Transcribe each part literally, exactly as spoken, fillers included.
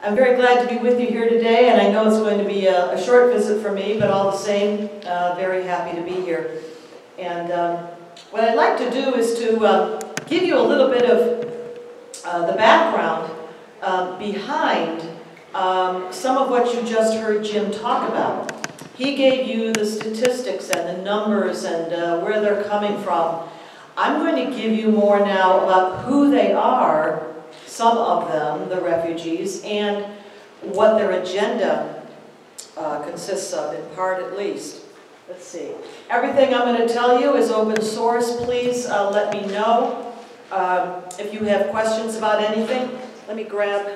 I'm very glad to be with you here today, and I know it's going to be a, a short visit for me, but all the same, uh, very happy to be here. And um, what I'd like to do is to uh, give you a little bit of uh, the background uh, behind um, some of what you just heard Jim talk about. He gave you the statistics and the numbers and uh, where they're coming from. I'm going to give you more now about who they are, some of them, the refugees, and what their agenda uh, consists of, in part at least. Let's see. Everything I'm going to tell you is open source. Please uh, let me know um, if you have questions about anything. Let me grab...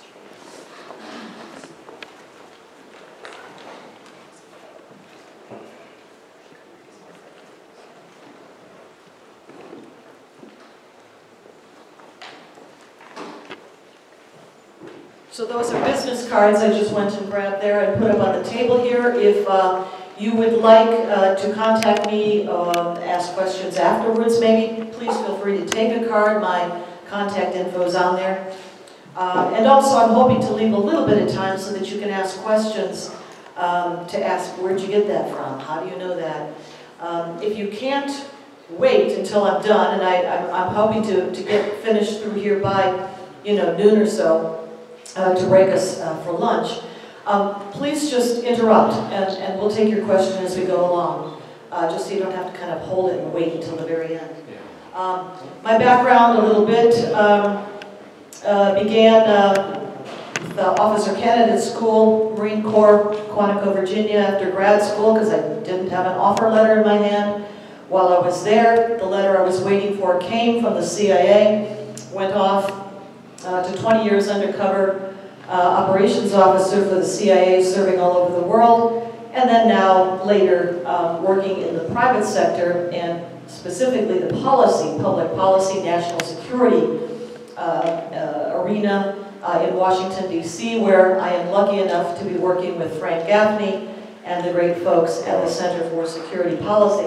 So those are business cards I just went and grabbed there and put them on the table here. If uh, you would like uh, to contact me, um, ask questions afterwards maybe, please feel free to take a card. My contact info is on there. Uh, and also I'm hoping to leave a little bit of time so that you can ask questions um, to ask, where'd you get that from? How do you know that? Um, if you can't wait until I'm done, and I, I'm, I'm hoping to, to get finished through here by, you know, noon or so, Uh, to break us uh, for lunch, um, please just interrupt and, and we'll take your question as we go along, uh, just so you don't have to kind of hold it and wait until the very end. Um, my background a little bit um, uh, began uh, the Officer Candidate School, Marine Corps, Quantico, Virginia, after grad school because I didn't have an offer letter in my hand. While I was there, the letter I was waiting for came from the C I A, went off Uh, to twenty years undercover uh, operations officer for the C I A, serving all over the world, and then now later um, working in the private sector and specifically the policy, public policy, national security uh, uh, arena uh, in Washington, D C, where I am lucky enough to be working with Frank Gaffney and the great folks at the Center for Security Policy.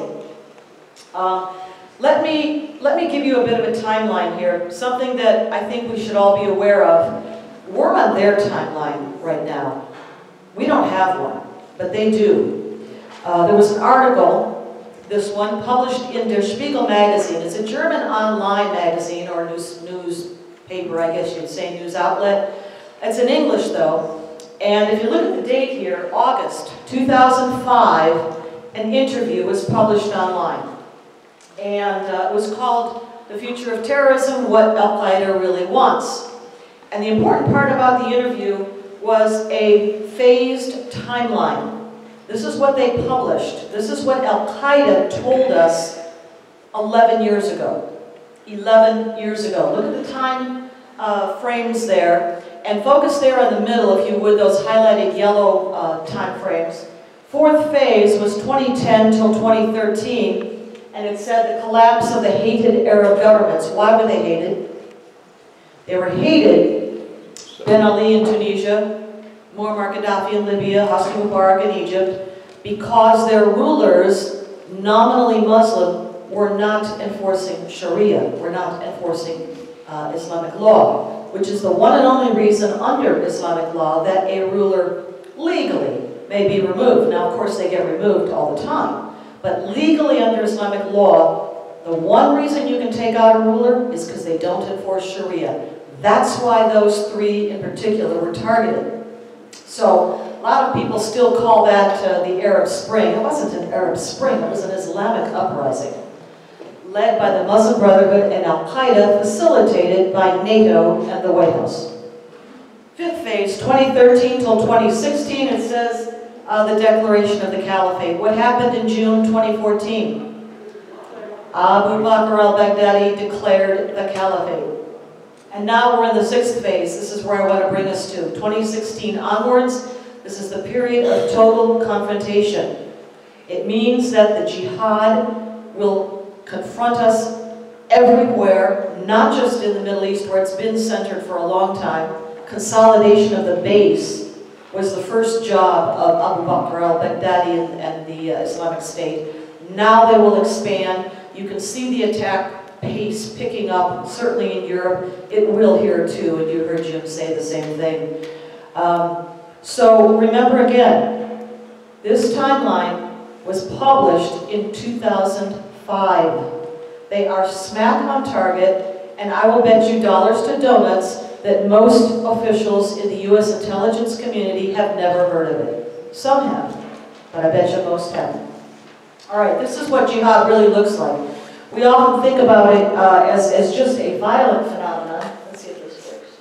Uh, Let me, let me give you a bit of a timeline here, something that I think we should all be aware of. We're on their timeline right now. We don't have one, but they do. Uh, there was an article, this one, published in Der Spiegel magazine. It's a German online magazine, or news, newspaper, I guess you'd say, news outlet. It's in English, though. And if you look at the date here, August two thousand five, an interview was published online. And uh, it was called The Future of Terrorism, What Al-Qaeda Really Wants. And the important part about the interview was a phased timeline. This is what they published. This is what Al-Qaeda told us eleven years ago. eleven years ago. Look at the time uh, frames there, and focus there in the middle, if you would, those highlighted yellow uh, time frames. Fourth phase was twenty ten till twenty thirteen. And it said the collapse of the hated Arab governments. Why were they hated? They were hated, Ben Ali in Tunisia, Muammar Gaddafi in Libya, Hosni Mubarak in Egypt, because their rulers, nominally Muslim, were not enforcing Sharia, were not enforcing uh, Islamic law, which is the one and only reason under Islamic law that a ruler legally may be removed. Now, of course, they get removed all the time. But legally under Islamic law, the one reason you can take out a ruler is because they don't enforce Sharia. That's why those three in particular were targeted. So a lot of people still call that uh, the Arab Spring. It wasn't an Arab Spring, it was an Islamic uprising, led by the Muslim Brotherhood and Al-Qaeda, facilitated by NATO and the White House. Fifth phase, twenty thirteen till twenty sixteen, it says, Uh, the declaration of the caliphate. What happened in June twenty fourteen? Abu Bakr al-Baghdadi declared the caliphate. And now we're in the sixth phase. This is where I want to bring us to. twenty sixteen onwards, this is the period of total confrontation. It means that the jihad will confront us everywhere, not just in the Middle East where it's been centered for a long time. Consolidation of the base was the first job of Abu Bakr al-Baghdadi and, and the uh, Islamic State. Now they will expand. You can see the attack pace picking up, certainly in Europe. It will here too, and you heard Jim say the same thing. Um, so remember again, this timeline was published in two thousand five. They are smack on target, and I will bet you dollars to donuts that most officials in the U S intelligence community have never heard of it. Some have, but I bet you most haven't. All right, this is what jihad really looks like. We often think about it uh, as, as just a violent phenomenon. Let's see if this works.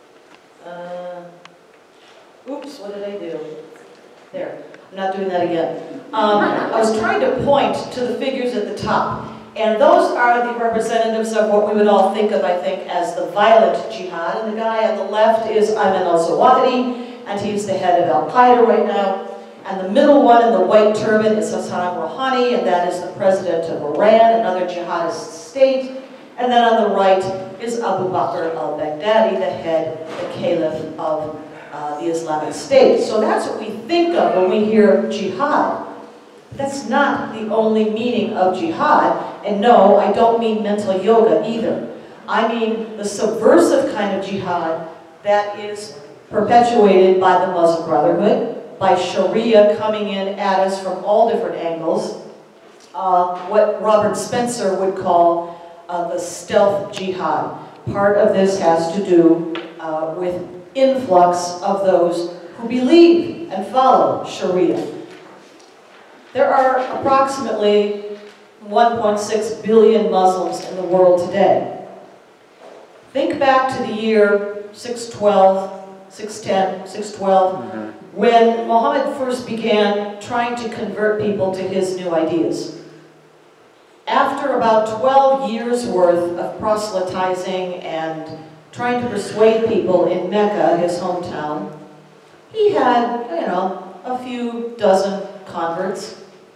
Uh, oops, what did I do? There, I'm not doing that again. Um, I was trying to point to the figures at the top. And those are the representatives of what we would all think of, I think, as the violent jihad. And the guy on the left is Ayman al-Zawahiri, and he's the head of Al-Qaeda right now. And the middle one in the white turban is Hassan Rouhani, and that is the president of Iran, another jihadist state. And then on the right is Abu Bakr al-Baghdadi, the head, the caliph of uh, the Islamic State. So that's what we think of when we hear jihad. That's not the only meaning of jihad. And no, I don't mean mental yoga either. I mean the subversive kind of jihad that is perpetuated by the Muslim Brotherhood, by Sharia coming in at us from all different angles, uh, what Robert Spencer would call uh, the stealth jihad. Part of this has to do uh, with influx of those who believe and follow Sharia. There are approximately one point six billion Muslims in the world today. Think back to the year six twelve, six ten, six twelve, mm-hmm. when Muhammad first began trying to convert people to his new ideas. After about twelve years worth of proselytizing and trying to persuade people in Mecca, his hometown, he had, you know, a few dozen converts.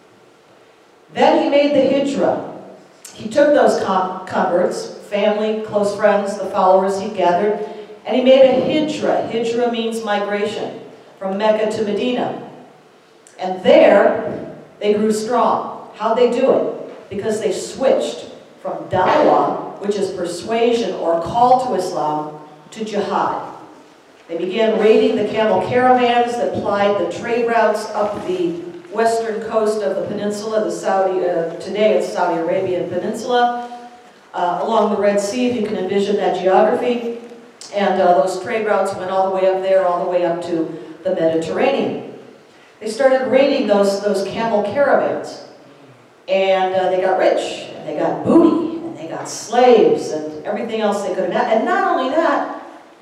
Then he made the hijrah. He took those converts, family, close friends, the followers he gathered, and he made a hijrah. Hijrah means migration from Mecca to Medina. And there, they grew strong. How'd they do it? Because they switched from da'wah, which is persuasion or call to Islam, to jihad. They began raiding the camel caravans that plied the trade routes up the western coast of the peninsula, the Saudi, uh, today it's Saudi Arabian Peninsula, uh, along the Red Sea, if you can envision that geography. And uh, those trade routes went all the way up there, all the way up to the Mediterranean. They started raiding those, those camel caravans. And uh, they got rich, and they got booty, and they got slaves, and everything else they could have. And not only that,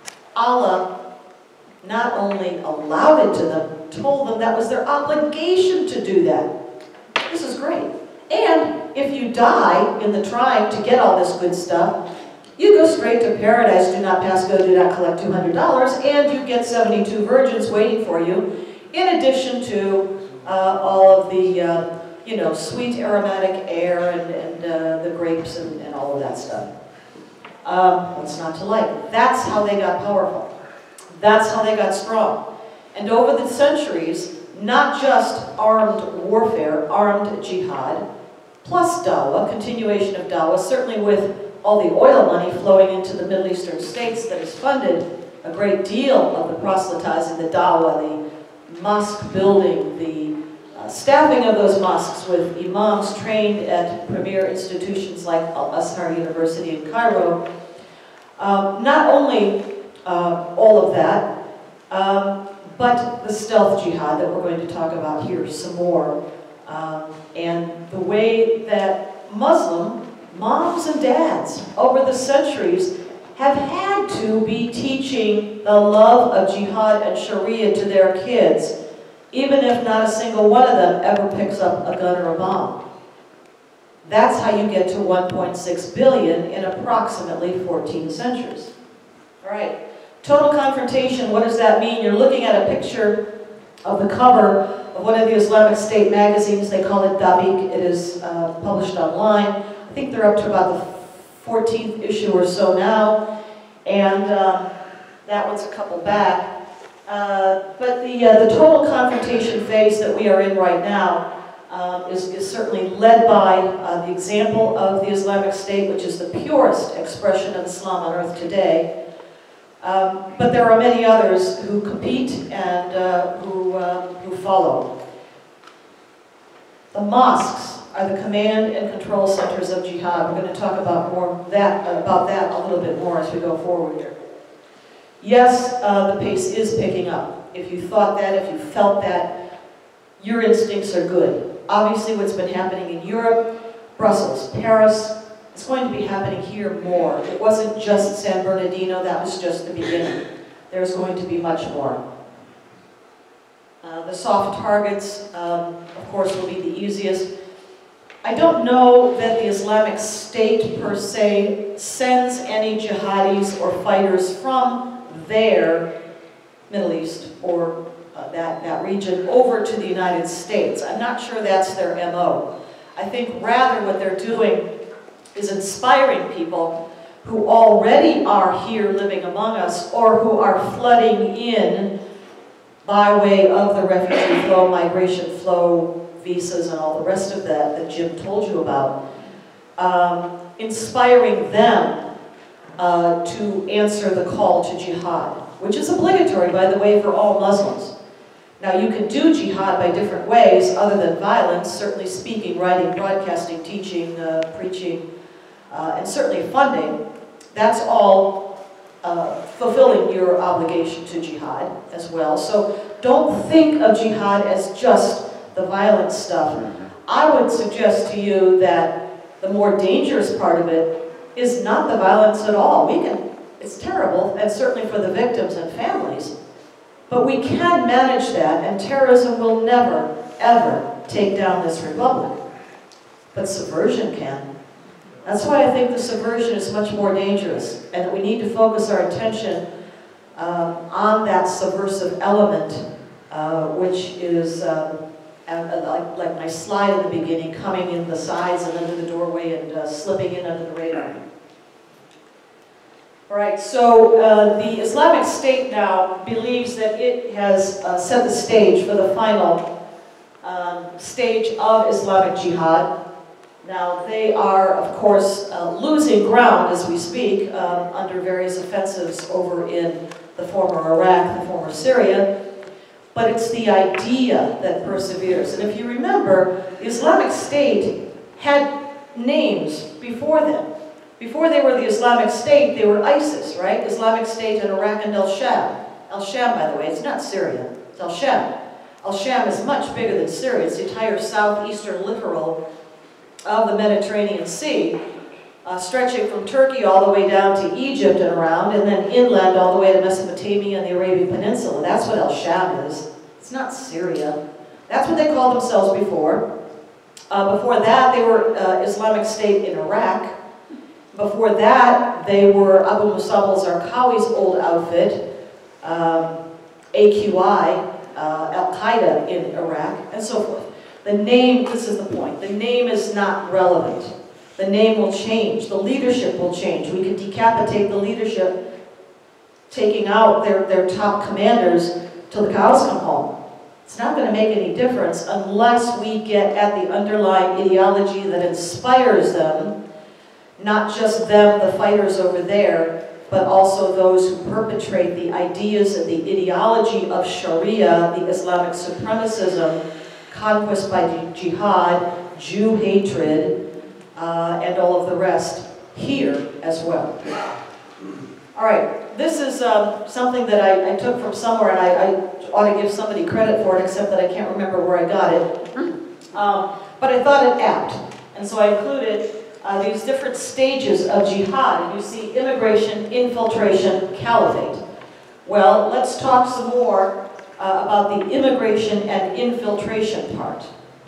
Allah not only allowed it to them, told them that was their obligation to do that. This is great. And if you die in the trying to get all this good stuff, you go straight to paradise, do not pass go, do not collect two hundred dollars, and you get seventy-two virgins waiting for you, in addition to uh, all of the, uh, you know, sweet aromatic air and, and uh, the grapes and, and all of that stuff. Um, what's not to like? That's how they got powerful. That's how they got strong. And over the centuries, not just armed warfare, armed jihad, plus dawah, continuation of dawah, certainly with all the oil money flowing into the Middle Eastern states that has funded a great deal of the proselytizing, the dawah, the mosque building, the uh, staffing of those mosques with imams trained at premier institutions like Al-Azhar University in Cairo. Um, not only uh, all of that, um, but the stealth jihad that we're going to talk about here some more. Um, and the way that Muslim moms and dads over the centuries have had to be teaching the love of jihad and Sharia to their kids, even if not a single one of them ever picks up a gun or a bomb. That's how you get to one point six billion in approximately fourteen centuries. All right, total confrontation, what does that mean? You're looking at a picture of the cover of one of the Islamic State magazines. They call it Dabiq. It is uh, published online. I think they're up to about the fourteenth issue or so now, and um, that one's a couple back. Uh, but the, uh, the total confrontation phase that we are in right now um, is, is certainly led by uh, the example of the Islamic State, which is the purest expression of Islam on earth today. Um, but there are many others who compete and uh, who, uh, who follow. The mosques are the command and control centers of jihad. We're going to talk about more that about that a little bit more as we go forward here. Yes, uh, the pace is picking up. If you thought that, if you felt that, your instincts are good. Obviously, what's been happening in Europe, Brussels, Paris, it's going to be happening here more. It wasn't just San Bernardino, that was just the beginning. There's going to be much more. Uh, the soft targets, um, of course, will be the easiest. I don't know that the Islamic State, per se, sends any jihadis or fighters from their Middle East or uh, that, that region over to the United States. I'm not sure that's their M O. I think rather what they're doing is inspiring people who already are here living among us or who are flooding in by way of the refugee flow, migration flow, visas, and all the rest of that that Jim told you about, um, inspiring them uh, to answer the call to jihad, which is obligatory, by the way, for all Muslims. Now, you can do jihad by different ways other than violence, certainly speaking, writing, broadcasting, teaching, uh, preaching, uh, and certainly funding. That's all Uh, fulfilling your obligation to jihad as well. So don't think of jihad as just the violent stuff. I would suggest to you that the more dangerous part of it is not the violence at all. We can, it's terrible, and certainly for the victims and families, but we can manage that, and terrorism will never, ever take down this republic. But subversion can. That's why I think the subversion is much more dangerous, and that we need to focus our attention um, on that subversive element, uh, which is, um, uh, like, like my slide in the beginning, coming in the sides and under the doorway and uh, slipping in under the radar. All right, so uh, the Islamic State now believes that it has uh, set the stage for the final um, stage of Islamic Jihad. Now, they are, of course, uh, losing ground as we speak um, under various offensives over in the former Iraq, the former Syria, but it's the idea that perseveres. And if you remember, the Islamic State had names before them. Before they were the Islamic State, they were ISIS, right? Islamic State in Iraq and Al-Sham. Al-Sham, by the way, it's not Syria, it's Al-Sham. Al-Sham is much bigger than Syria. It's the entire southeastern littoral of the Mediterranean Sea, uh, stretching from Turkey all the way down to Egypt and around, and then inland all the way to Mesopotamia and the Arabian Peninsula. That's what Al-Sham is. It's not Syria. That's what they called themselves before. Uh, before that, they were uh, Islamic State in Iraq. Before that, they were Abu Musab al-Zarqawi's old outfit, um, A Q I, uh, Al-Qaeda in Iraq, and so forth. The name, this is the point, the name is not relevant. The name will change, the leadership will change. We could decapitate the leadership, taking out their, their top commanders till the cows come home. It's not going to make any difference unless we get at the underlying ideology that inspires them, not just them, the fighters over there, but also those who perpetrate the ideas and the ideology of Sharia, the Islamic supremacism, conquest by jihad, Jew hatred, uh, and all of the rest here as well. All right, this is um, something that I, I took from somewhere, and I, I ought to give somebody credit for it, except that I can't remember where I got it. Um, but I thought it apt, and so I included uh, these different stages of jihad. And you see immigration, infiltration, caliphate. Well, let's talk some more Uh, about the immigration and infiltration part.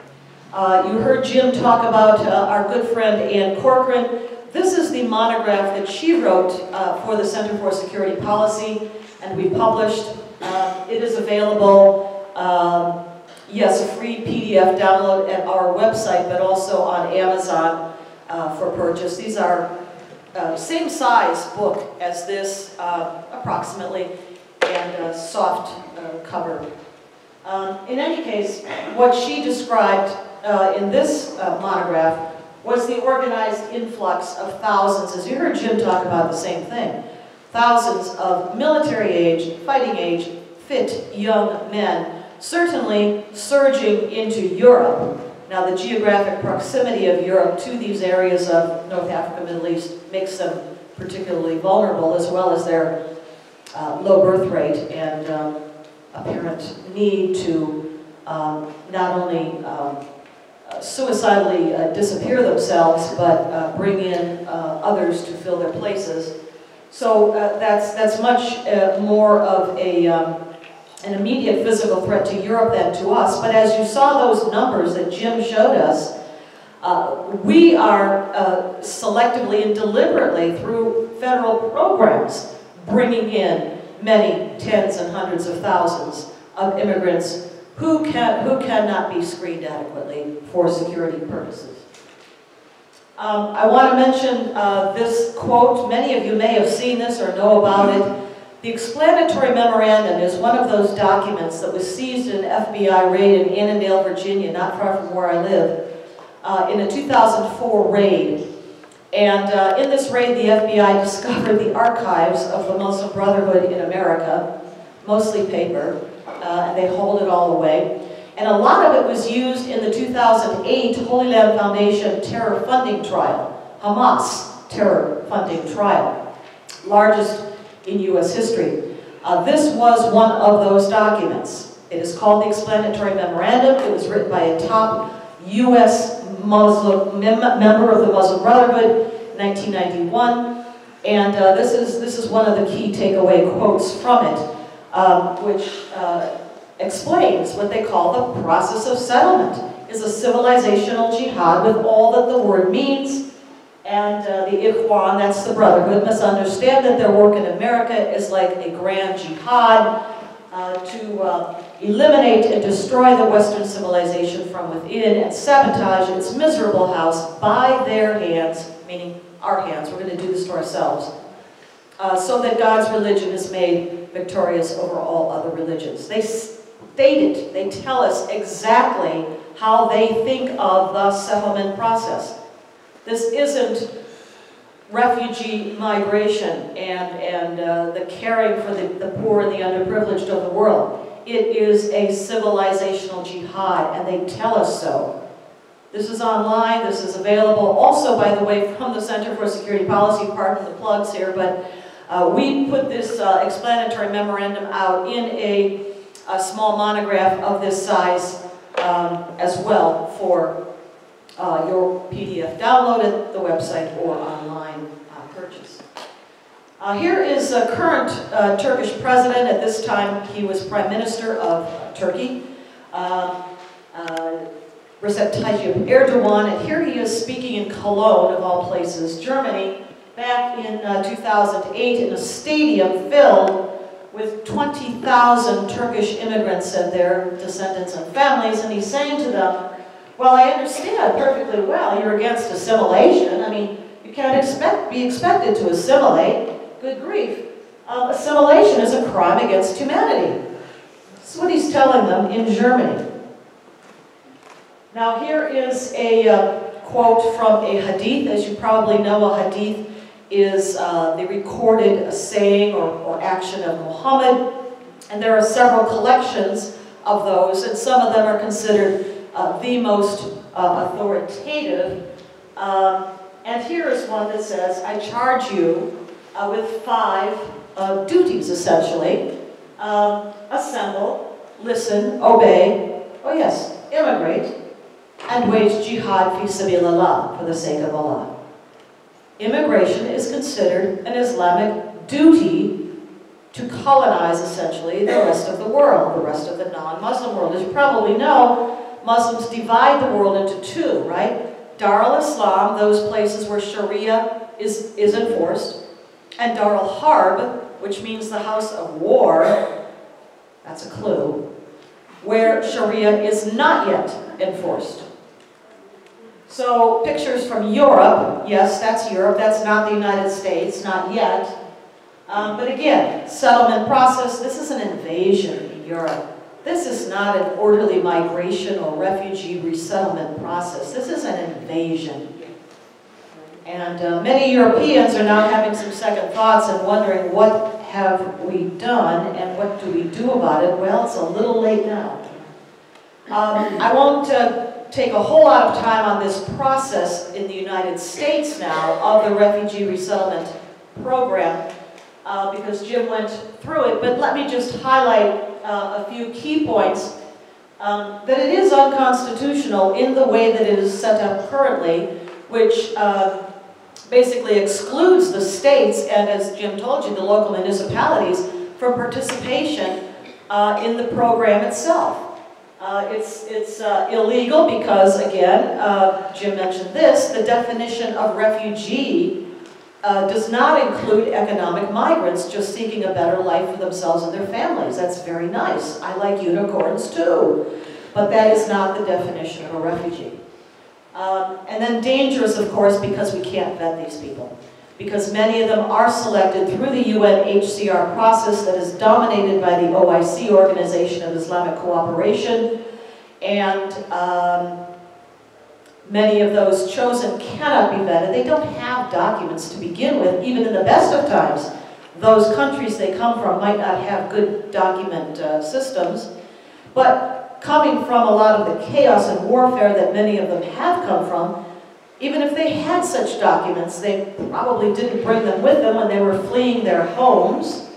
Uh, you heard Jim talk about uh, our good friend Ann Corcoran. This is the monograph that she wrote uh, for the Center for Security Policy, and we published. Uh, it is available, um, yes, a free P D F download at our website, but also on Amazon uh, for purchase. These are uh, same size book as this, uh, approximately, and uh, soft uh, cover. Um, in any case, what she described uh, in this uh, monograph was the organized influx of thousands, as you heard Jim talk about the same thing, thousands of military age, fighting age, fit young men, certainly surging into Europe. Now, the geographic proximity of Europe to these areas of North Africa, Middle East makes them particularly vulnerable, as well as their uh, low birth rate and um, apparent need to um, not only um, uh, suicidally uh, disappear themselves, but uh, bring in uh, others to fill their places. So uh, that's, that's much uh, more of a, um, an immediate physical threat to Europe than to us. But as you saw those numbers that Jim showed us, uh, we are uh, selectively and deliberately through federal programs bringing in many tens and hundreds of thousands of immigrants who, can, who cannot be screened adequately for security purposes. Um, I want to mention uh, this quote. Many of you may have seen this or know about it. The explanatory memorandum is one of those documents that was seized in an F B I raid in Annandale, Virginia, not far from where I live, uh, in a two thousand four raid. And uh, in this raid, the F B I discovered the archives of the Muslim Brotherhood in America, mostly paper, uh, and they hold it all away. And a lot of it was used in the two thousand eight Holy Land Foundation terror funding trial, Hamas terror funding trial, largest in U S history. Uh, this was one of those documents. It is called the Explanatory Memorandum. It was written by a top U S Muslim mem member of the Muslim Brotherhood in nineteen ninety-one, and uh, this is this is one of the key takeaway quotes from it, um, which uh, explains what they call the process of settlement. Is a civilizational jihad with all that the word means. And uh, the Ikhwan, that's the Brotherhood, must understand that their work in America is like a grand jihad uh, to uh, eliminate and destroy the Western civilization from within and sabotage its miserable house by their hands, meaning our hands. We're going to do this to ourselves. Uh, so that God's religion is made victorious over all other religions. They state it. They tell us exactly how they think of the settlement process. This isn't refugee migration and, and uh, the caring for the, the poor and the underprivileged of the world. It is a civilizational jihad, and they tell us so. This is online. This is available also, by the way, from the Center for Security Policy. Pardon the plugs here, but uh, we put this uh, explanatory memorandum out in a, a small monograph of this size um, as well for Uh, your P D F download at the website or online uh, purchase. Uh, here is a current uh, Turkish president. At this time, he was Prime Minister of uh, Turkey, uh, uh, Recep Tayyip Erdogan, and here he is speaking in Cologne, of all places, Germany, back in uh, two thousand eight in a stadium filled with twenty thousand Turkish immigrants and their descendants and families, and he's saying to them, well, I understand perfectly well you're against assimilation. I mean, you can't expect, be expected to assimilate. Good grief. Um, assimilation is a crime against humanity. That's what he's telling them in Germany. Now, here is a uh, quote from a hadith. As you probably know, a hadith is uh, the recorded saying or, or action of Muhammad. And there are several collections of those, and some of them are considered Uh, the most uh, authoritative. Um, and here is one that says, I charge you uh, with five uh, duties, essentially. Um, assemble, listen, obey, oh yes, immigrate, and wage jihad fi sabilillah, for the sake of Allah. Immigration is considered an Islamic duty to colonize, essentially, the rest of the world, the rest of the non-Muslim world. As you probably know, Muslims divide the world into two, right? Dar al-Islam, those places where Sharia is, is enforced, and Dar al-Harb, which means the house of war, that's a clue, where Sharia is not yet enforced. So pictures from Europe, yes, that's Europe, that's not the United States, not yet. Um, but again, settlement process, this is an invasion in Europe. This is not an orderly migration or refugee resettlement process. This is an invasion. And uh, many Europeans are now having some second thoughts and wondering what have we done and what do we do about it? Well, it's a little late now. Um, I won't uh, take a whole lot of time on this process in the United States now of the refugee resettlement program uh, because Jim went through it, but let me just highlight uh, a few key points. Um, that it is unconstitutional in the way that it is set up currently, which uh, basically excludes the states and, as Jim told you, the local municipalities from participation uh, in the program itself. Uh, it's it's uh, illegal because, again, uh, Jim mentioned this, the definition of refugee uh, does not include economic migrants just seeking a better life for themselves and their families. That's very nice. I like unicorns too, but that is not the definition of a refugee. Um, and then dangerous, of course, because we can't vet these people. Because many of them are selected through the U N H C R process that is dominated by the O I C, Organization of Islamic Cooperation, and um, many of those chosen cannot be vetted. They don't have documents to begin with, even in the best of times. Those countries they come from might not have good document uh, systems, but coming from a lot of the chaos and warfare that many of them have come from, even if they had such documents, they probably didn't bring them with them when they were fleeing their homes.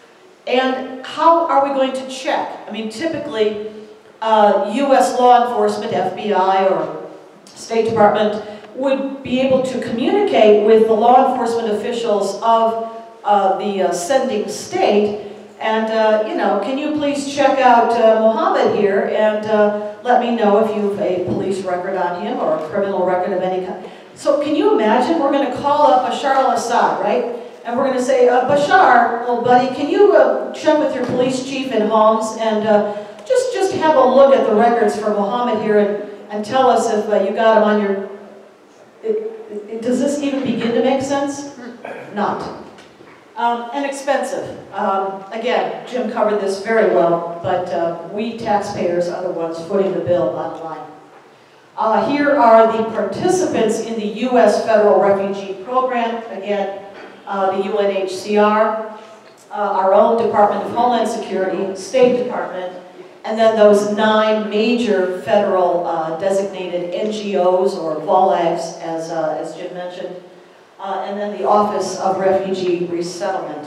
And how are we going to check? I mean, typically, uh, U S law enforcement, F B I or State Department, would be able to communicate with the law enforcement officials of uh, the uh, sending state and, uh, you know, can you please check out uh, Mohammed here and uh, let me know if you have a police record on him or a criminal record of any kind. So can you imagine we're going to call up Bashar al-Assad, right? And we're going to say, uh, Bashar, little buddy, can you uh, check with your police chief in Homs and uh, just, just have a look at the records for Mohammed here and, and tell us if uh, you got him on your... It, it, does this even begin to make sense? Not. Um, and expensive. Um, again, Jim covered this very well, but uh, we taxpayers are the ones footing the bill, bottom line. Uh, here are the participants in the U S Federal Refugee Program. Again, uh, the U N H C R, uh, our own Department of Homeland Security, State Department, and then those nine major federal uh, designated N G Os, or V O L A Gs, as, uh, as Jim mentioned. Uh, and then the Office of Refugee Resettlement.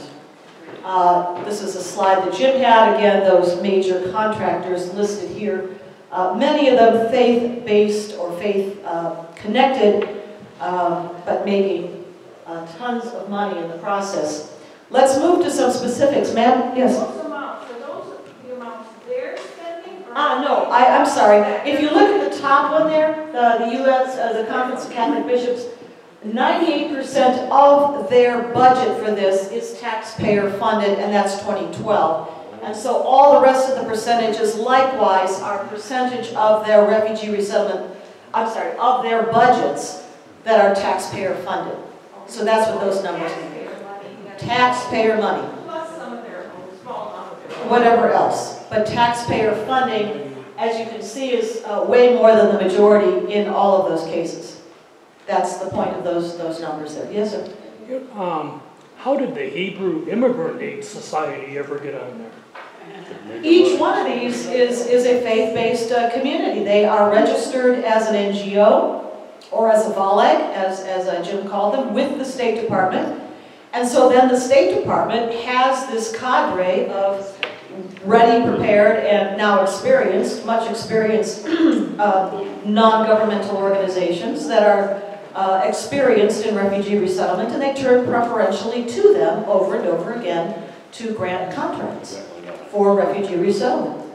Uh, this is a slide that Jim had. Again, those major contractors listed here. Uh, many of them faith-based or faith-connected, um, but making uh, tons of money in the process. Let's move to some specifics. Ma'am? Yes? Those amounts, are those the amounts they're spending? Ah, no, I, I'm sorry. If you look at the top one there, the, the U S, uh, the Conference of Catholic Bishops, ninety-eight percent of their budget for this is taxpayer funded, and that's twenty twelve. And so all the rest of the percentages likewise are percentage of their refugee resettlement, I'm sorry, of their budgets that are taxpayer funded. So that's what those numbers mean. Taxpayer money. Plus some of their own small amount of their own. Whatever else. But taxpayer funding, as you can see, is uh, way more than the majority in all of those cases. That's the point of those those numbers there. Yes, sir? Um, how did the Hebrew Immigrant Aid Society ever get on there? Each one of these is, is a faith-based uh, community. They are registered as an N G O or as a V O L A G, as, as uh, Jim called them, with the State Department. And so then the State Department has this cadre of ready, prepared, and now experienced, much experienced uh, non-governmental organizations that are uh, experienced in refugee resettlement, and they turn preferentially to them over and over again to grant contracts for refugee resettlement.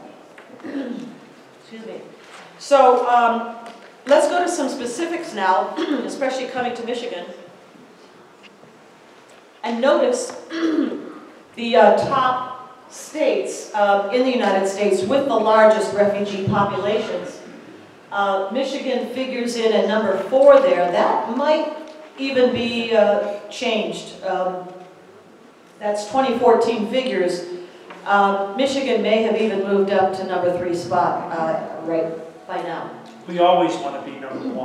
Excuse me. So um, let's go to some specifics now, especially coming to Michigan. And notice the uh, top states uh, in the United States with the largest refugee populations. Uh, Michigan figures in at number four there. That might even be uh, changed. Um, that's twenty fourteen figures. Uh, Michigan may have even moved up to number three spot uh, right by now. We always want to be number one.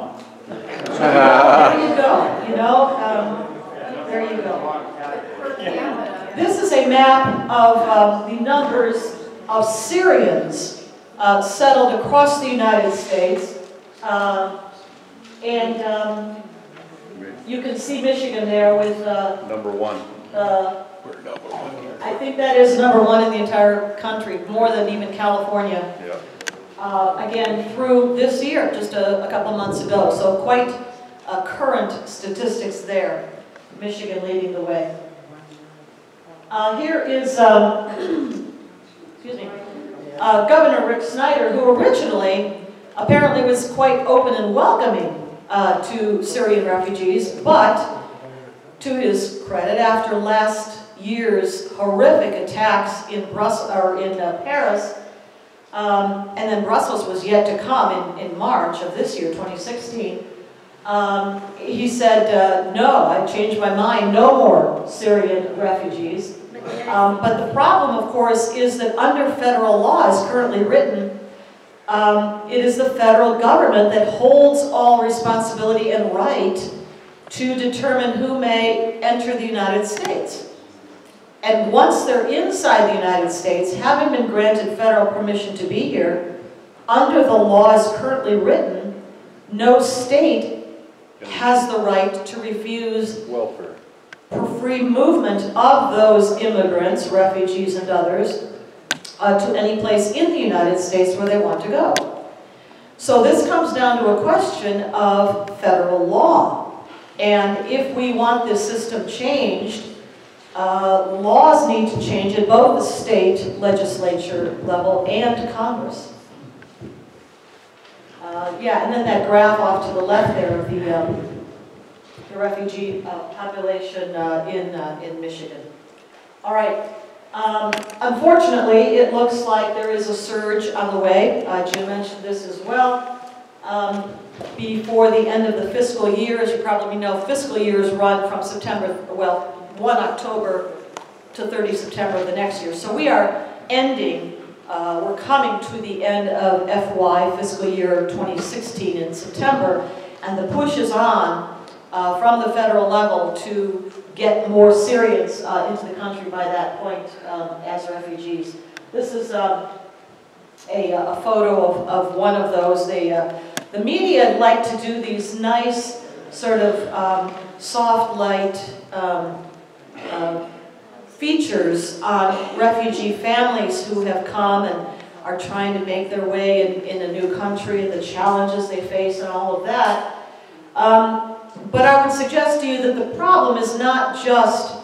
There you go, you know, um, there you go. This is a map of um, the numbers of Syrians uh, settled across the United States. Uh, and um, you can see Michigan there with uh, number one. Uh, I think that is number one in the entire country, more than even California. Yeah. Uh, again, through this year, just a, a couple months ago. So quite uh, current statistics there. Michigan leading the way. Uh, here is, um, excuse me, uh, Governor Rick Snyder, who originally apparently was quite open and welcoming uh, to Syrian refugees, but to his credit, after last year's horrific attacks in Brussels or in uh, Paris, um, and then Brussels was yet to come in, in March of this year, twenty sixteen. Um, he said, uh, "No, I changed my mind. No more Syrian refugees." Um, but the problem, of course, is that under federal law, as currently written, um, it is the federal government that holds all responsibility and right to determine who may enter the United States. And once they're inside the United States, having been granted federal permission to be here, under the laws currently written, no state has the right to refuse Welfare. free movement of those immigrants, refugees and others, uh, to any place in the United States where they want to go. So this comes down to a question of federal law. And if we want this system changed, uh, laws need to change at both the state legislature level and Congress. Uh, yeah, and then that graph off to the left there of the, um, the refugee uh, population uh, in, uh, in Michigan. All right. Um, unfortunately, it looks like there is a surge on the way. Uh, Jim mentioned this as well. Um, before the end of the fiscal year, as you probably know, fiscal years run from September, well, first October to thirtieth September of the next year. So we are ending, uh, we're coming to the end of F Y, fiscal year twenty sixteen in September, and the push is on uh, from the federal level to get more Syrians uh, into the country by that point um, as refugees. This is um, a, a photo of, of one of those. They, uh, the media like to do these nice sort of um, soft light um, uh, features on refugee families who have come and are trying to make their way in, in a new country and the challenges they face and all of that. Um, But I would suggest to you that the problem is not just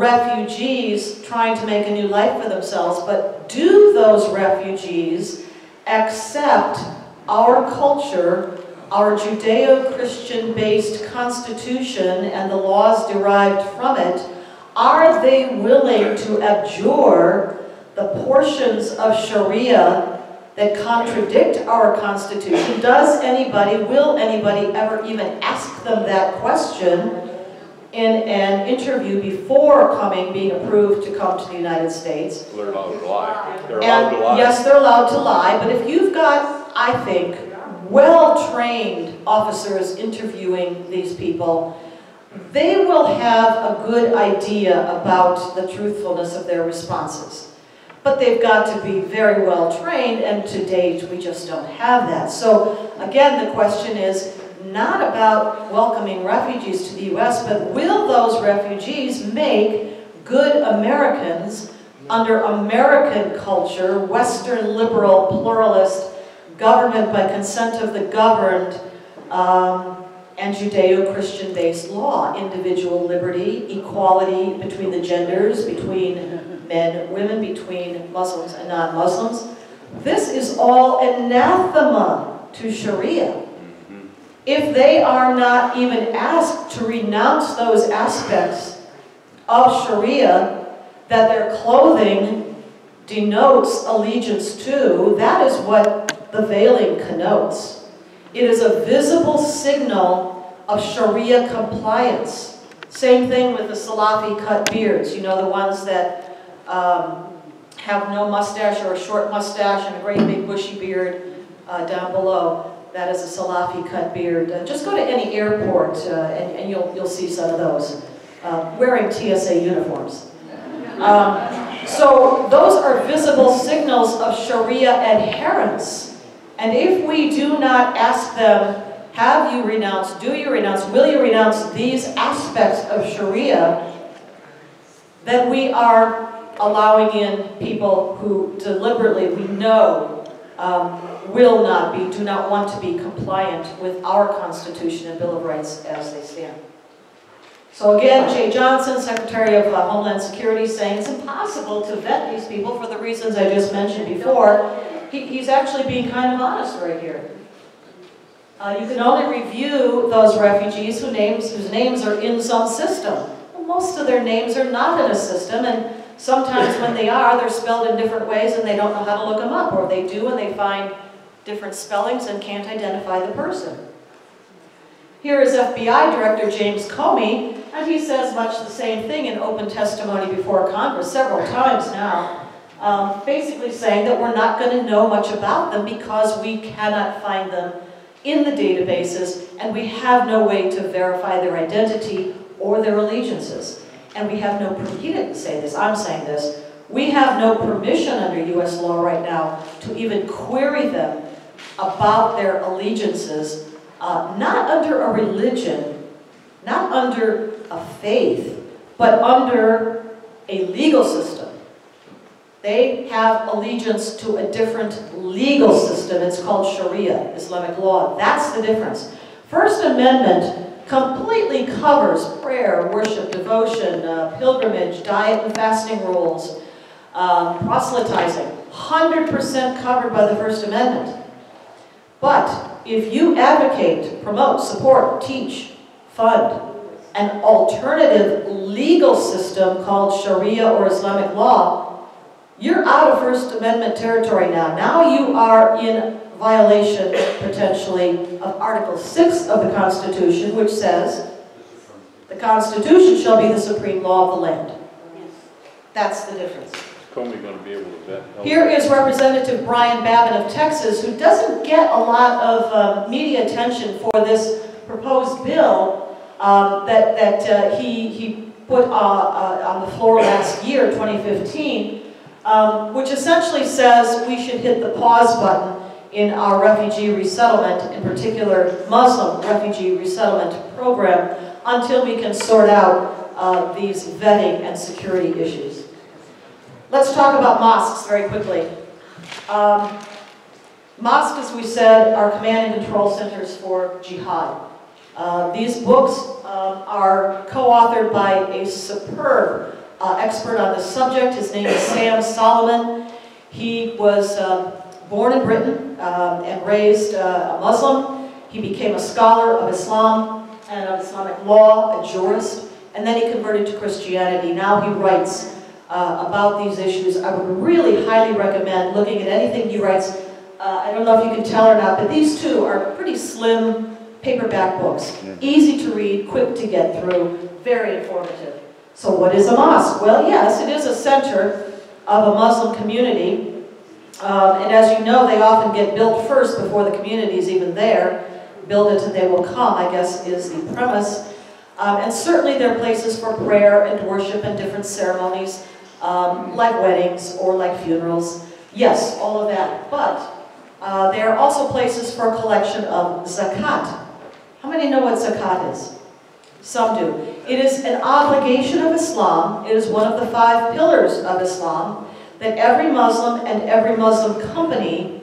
refugees trying to make a new life for themselves, but do those refugees accept our culture, our Judeo-Christian-based constitution and the laws derived from it? Are they willing to abjure the portions of Sharia that contradict our Constitution? Does anybody, will anybody ever even ask them that question in an interview before coming, being approved to come to the United States? They're allowed to lie. They're allowed And to lie. yes, they're allowed to lie, but if you've got, I think, well-trained officers interviewing these people, they will have a good idea about the truthfulness of their responses. But they've got to be very well trained, and to date, we just don't have that. So, again, the question is not about welcoming refugees to the U S, but will those refugees make good Americans under American culture, Western liberal, pluralist, government by consent of the governed, um, and Judeo-Christian based law, individual liberty, equality between the genders, between men and women, between Muslims and non-Muslims. This is all anathema to Sharia. If they are not even asked to renounce those aspects of Sharia that their clothing denotes allegiance to, that is what the veiling connotes. It is a visible signal of Sharia compliance. Same thing with the Salafi cut beards, you know, the ones that Um, have no mustache or a short mustache and a great big bushy beard uh, down below. that is a Salafi cut beard. Uh, just go to any airport uh, and, and you'll, you'll see some of those uh, wearing T S A uniforms. Um, so those are visible signals of Sharia adherence. And if we do not ask them, have you renounced, do you renounce, will you renounce these aspects of Sharia, then we are allowing in people who deliberately, we know, um, will not be, do not want to be compliant with our Constitution and Bill of Rights as they stand. So again, Jay Johnson, Secretary of uh, Homeland Security, saying it's impossible to vet these people for the reasons I just mentioned before. He, he's actually being kind of honest right here. Uh, you can only review those refugees who names, whose names are in some system. Well, most of their names are not in a system, and sometimes when they are, they're spelled in different ways and they don't know how to look them up, or they do and they find different spellings and can't identify the person. Here is F B I Director James Comey, and he says much the same thing in open testimony before Congress several times now, um, basically saying that we're not going to know much about them because we cannot find them in the databases and we have no way to verify their identity or their allegiances. And we have no, he didn't say this, I'm saying this, we have no permission under U S law right now to even query them about their allegiances, uh, not under a religion, not under a faith, but under a legal system. They have allegiance to a different legal system. It's called Sharia, Islamic law. That's the difference. First Amendment completely covers prayer, worship, devotion, uh, pilgrimage, diet and fasting rules, um, proselytizing. one hundred percent covered by the First Amendment. But if you advocate, promote, support, teach, fund an alternative legal system called Sharia or Islamic law, you're out of First Amendment territory now. Now you are in violation, potentially, of Article six of the Constitution, which says, the Constitution shall be the supreme law of the land. That's the difference. Is Comey going to be able to vet? Here is Representative Brian Babin of Texas, who doesn't get a lot of um, media attention for this proposed bill um, that, that uh, he, he put uh, uh, on the floor last year, twenty fifteen, um, which essentially says we should hit the pause button in our refugee resettlement, in particular Muslim refugee resettlement program, until we can sort out uh, these vetting and security issues. Let's talk about mosques very quickly. Um, mosques, as we said, are command and control centers for jihad. Uh, these books um, are co-authored by a superb uh, expert on the subject. His name is Sam Solomon. He was uh, born in Britain um, and raised uh, a Muslim. He became a scholar of Islam and of Islamic law, a jurist, and then he converted to Christianity. Now he writes uh, about these issues. I would really highly recommend looking at anything he writes. Uh, I don't know if you can tell or not, but these two are pretty slim paperback books. Easy to read, quick to get through, very informative. So what is a mosque? Well, yes, it is a center of a Muslim community. Um, and as you know, they often get built first before the community is even there. Build it and they will come, I guess, is the premise. Um, and certainly there are places for prayer and worship and different ceremonies, um, like weddings or like funerals. Yes, all of that. But uh, there are also places for a collection of zakat. How many know what zakat is? Some do. It is an obligation of Islam. It is one of the five pillars of Islam that every Muslim and every Muslim company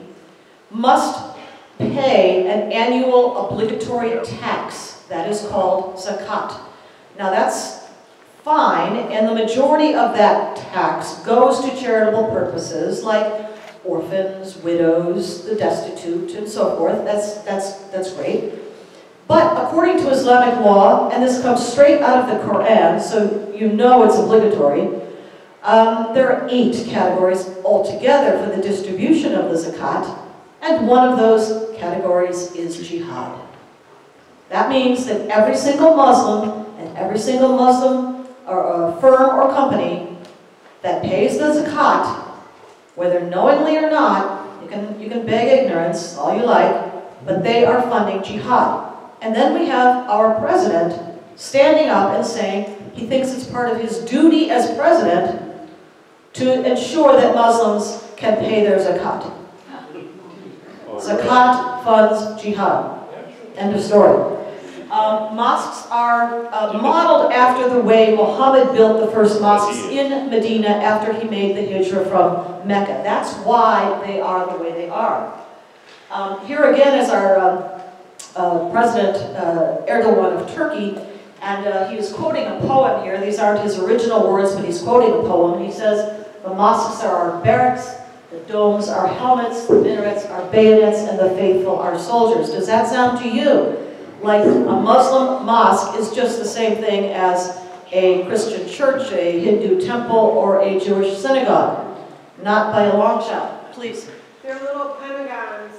must pay an annual obligatory tax. That is called zakat. Now that's fine, and the majority of that tax goes to charitable purposes like orphans, widows, the destitute, and so forth. That's, that's, that's great. But according to Islamic law, and this comes straight out of the Quran, so you know it's obligatory, um, there are eight categories altogether for the distribution of the zakat, and one of those categories is jihad. That means that every single Muslim and every single Muslim or, or firm or company that pays the zakat, whether knowingly or not, you can, you can beg ignorance all you like, but they are funding jihad. And then we have our president standing up and saying he thinks it's part of his duty as president to ensure that Muslims can pay their zakat. Zakat funds jihad. End of story. Um, mosques are uh, modeled after the way Muhammad built the first mosques in Medina after he made the hijrah from Mecca. That's why they are the way they are. Um, here again is our uh, uh, President uh, Erdogan of Turkey, and uh, he is quoting a poem here. These aren't his original words, but he's quoting a poem. He says, "The mosques are our barracks, the domes are helmets, the minarets are bayonets, and the faithful are soldiers." Does that sound to you like a Muslim mosque is just the same thing as a Christian church, a Hindu temple, or a Jewish synagogue? Not by a long shot. Please. They're little pentagons.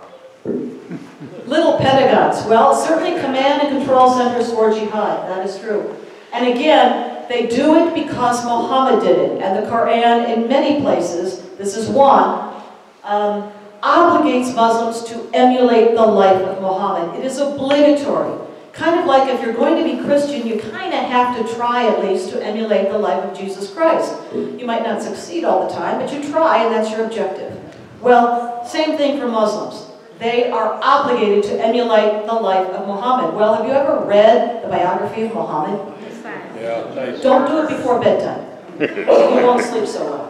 Little pentagons. Well, certainly command and control centers for jihad. That is true. And again, they do it because Muhammad did it. And the Quran, in many places, this is one, um, obligates Muslims to emulate the life of Muhammad. It is obligatory. Kind of like if you're going to be Christian, you kind of have to try at least to emulate the life of Jesus Christ. You might not succeed all the time, but you try and that's your objective. Well, same thing for Muslims. They are obligated to emulate the life of Muhammad. Well, have you ever read the biography of Muhammad? Yeah, nice. Don't do it before bedtime. You won't sleep so well.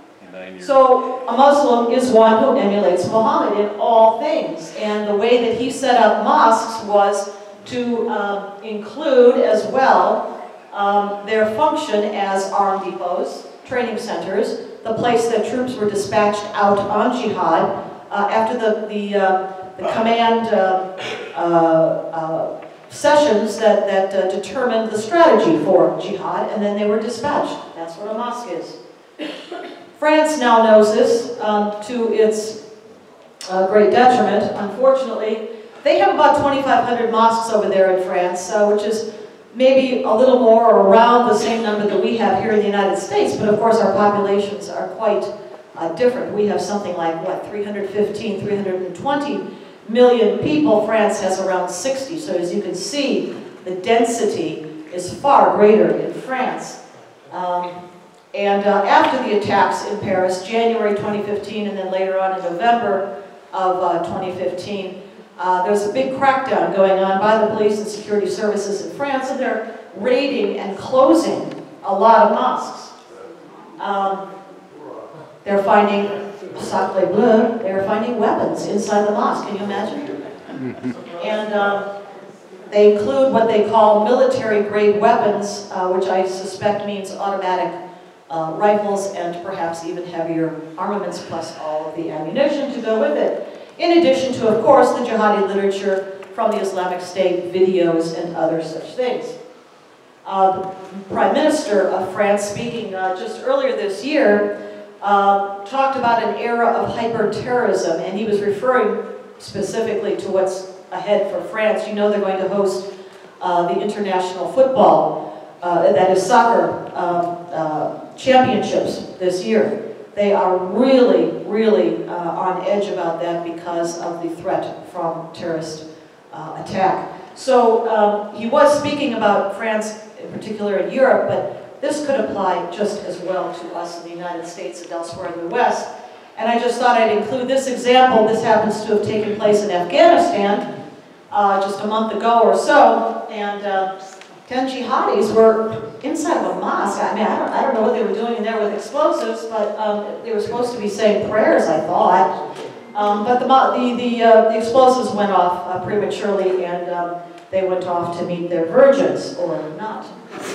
So a Muslim is one who emulates Muhammad in all things. And the way that he set up mosques was to um, include as well um, their function as arm depots, training centers, the place that troops were dispatched out on jihad uh, after the, the, uh, the command uh, uh, uh, sessions that, that uh, determined the strategy for jihad, and then they were dispatched. That's what a mosque is. France now knows this um, to its uh, great detriment. Unfortunately, they have about twenty-five hundred mosques over there in France, uh, which is maybe a little more or around the same number that we have here in the United States, but of course our populations are quite uh, different. We have something like, what, three hundred fifteen, three hundred twenty million people. France has around sixty, so as you can see, the density is far greater in France. Um, And uh, after the attacks in Paris, January twenty fifteen, and then later on in November of uh, twenty fifteen, uh, there's a big crackdown going on by the police and security services in France, and they're raiding and closing a lot of mosques. Um, they're finding, sacre bleu, they're finding weapons inside the mosque. Can you imagine? And um, they include what they call military-grade weapons, uh, which I suspect means automatic Uh, rifles and perhaps even heavier armaments, plus all of the ammunition to go with it. In addition to, of course, the jihadi literature from the Islamic State, videos, and other such things. Uh, the Prime Minister of France, speaking uh, just earlier this year, uh, talked about an era of hyper-terrorism, and he was referring specifically to what's ahead for France. You know they're going to host uh, the international football, uh, that is soccer, um, uh, championships this year. They are really, really uh, on edge about that because of the threat from terrorist uh, attack. So um, he was speaking about France in particular in Europe, but this could apply just as well to us in the United States and elsewhere in the West. And I just thought I'd include this example. This happens to have taken place in Afghanistan uh, just a month ago or so, and uh, ten jihadis were inside of a mosque. I mean, I don't, I don't know what they were doing in there with explosives, but um, they were supposed to be saying prayers, I thought. Um, but the, the, the, uh, the explosives went off uh, prematurely, and um, they went off to meet their virgins, or not.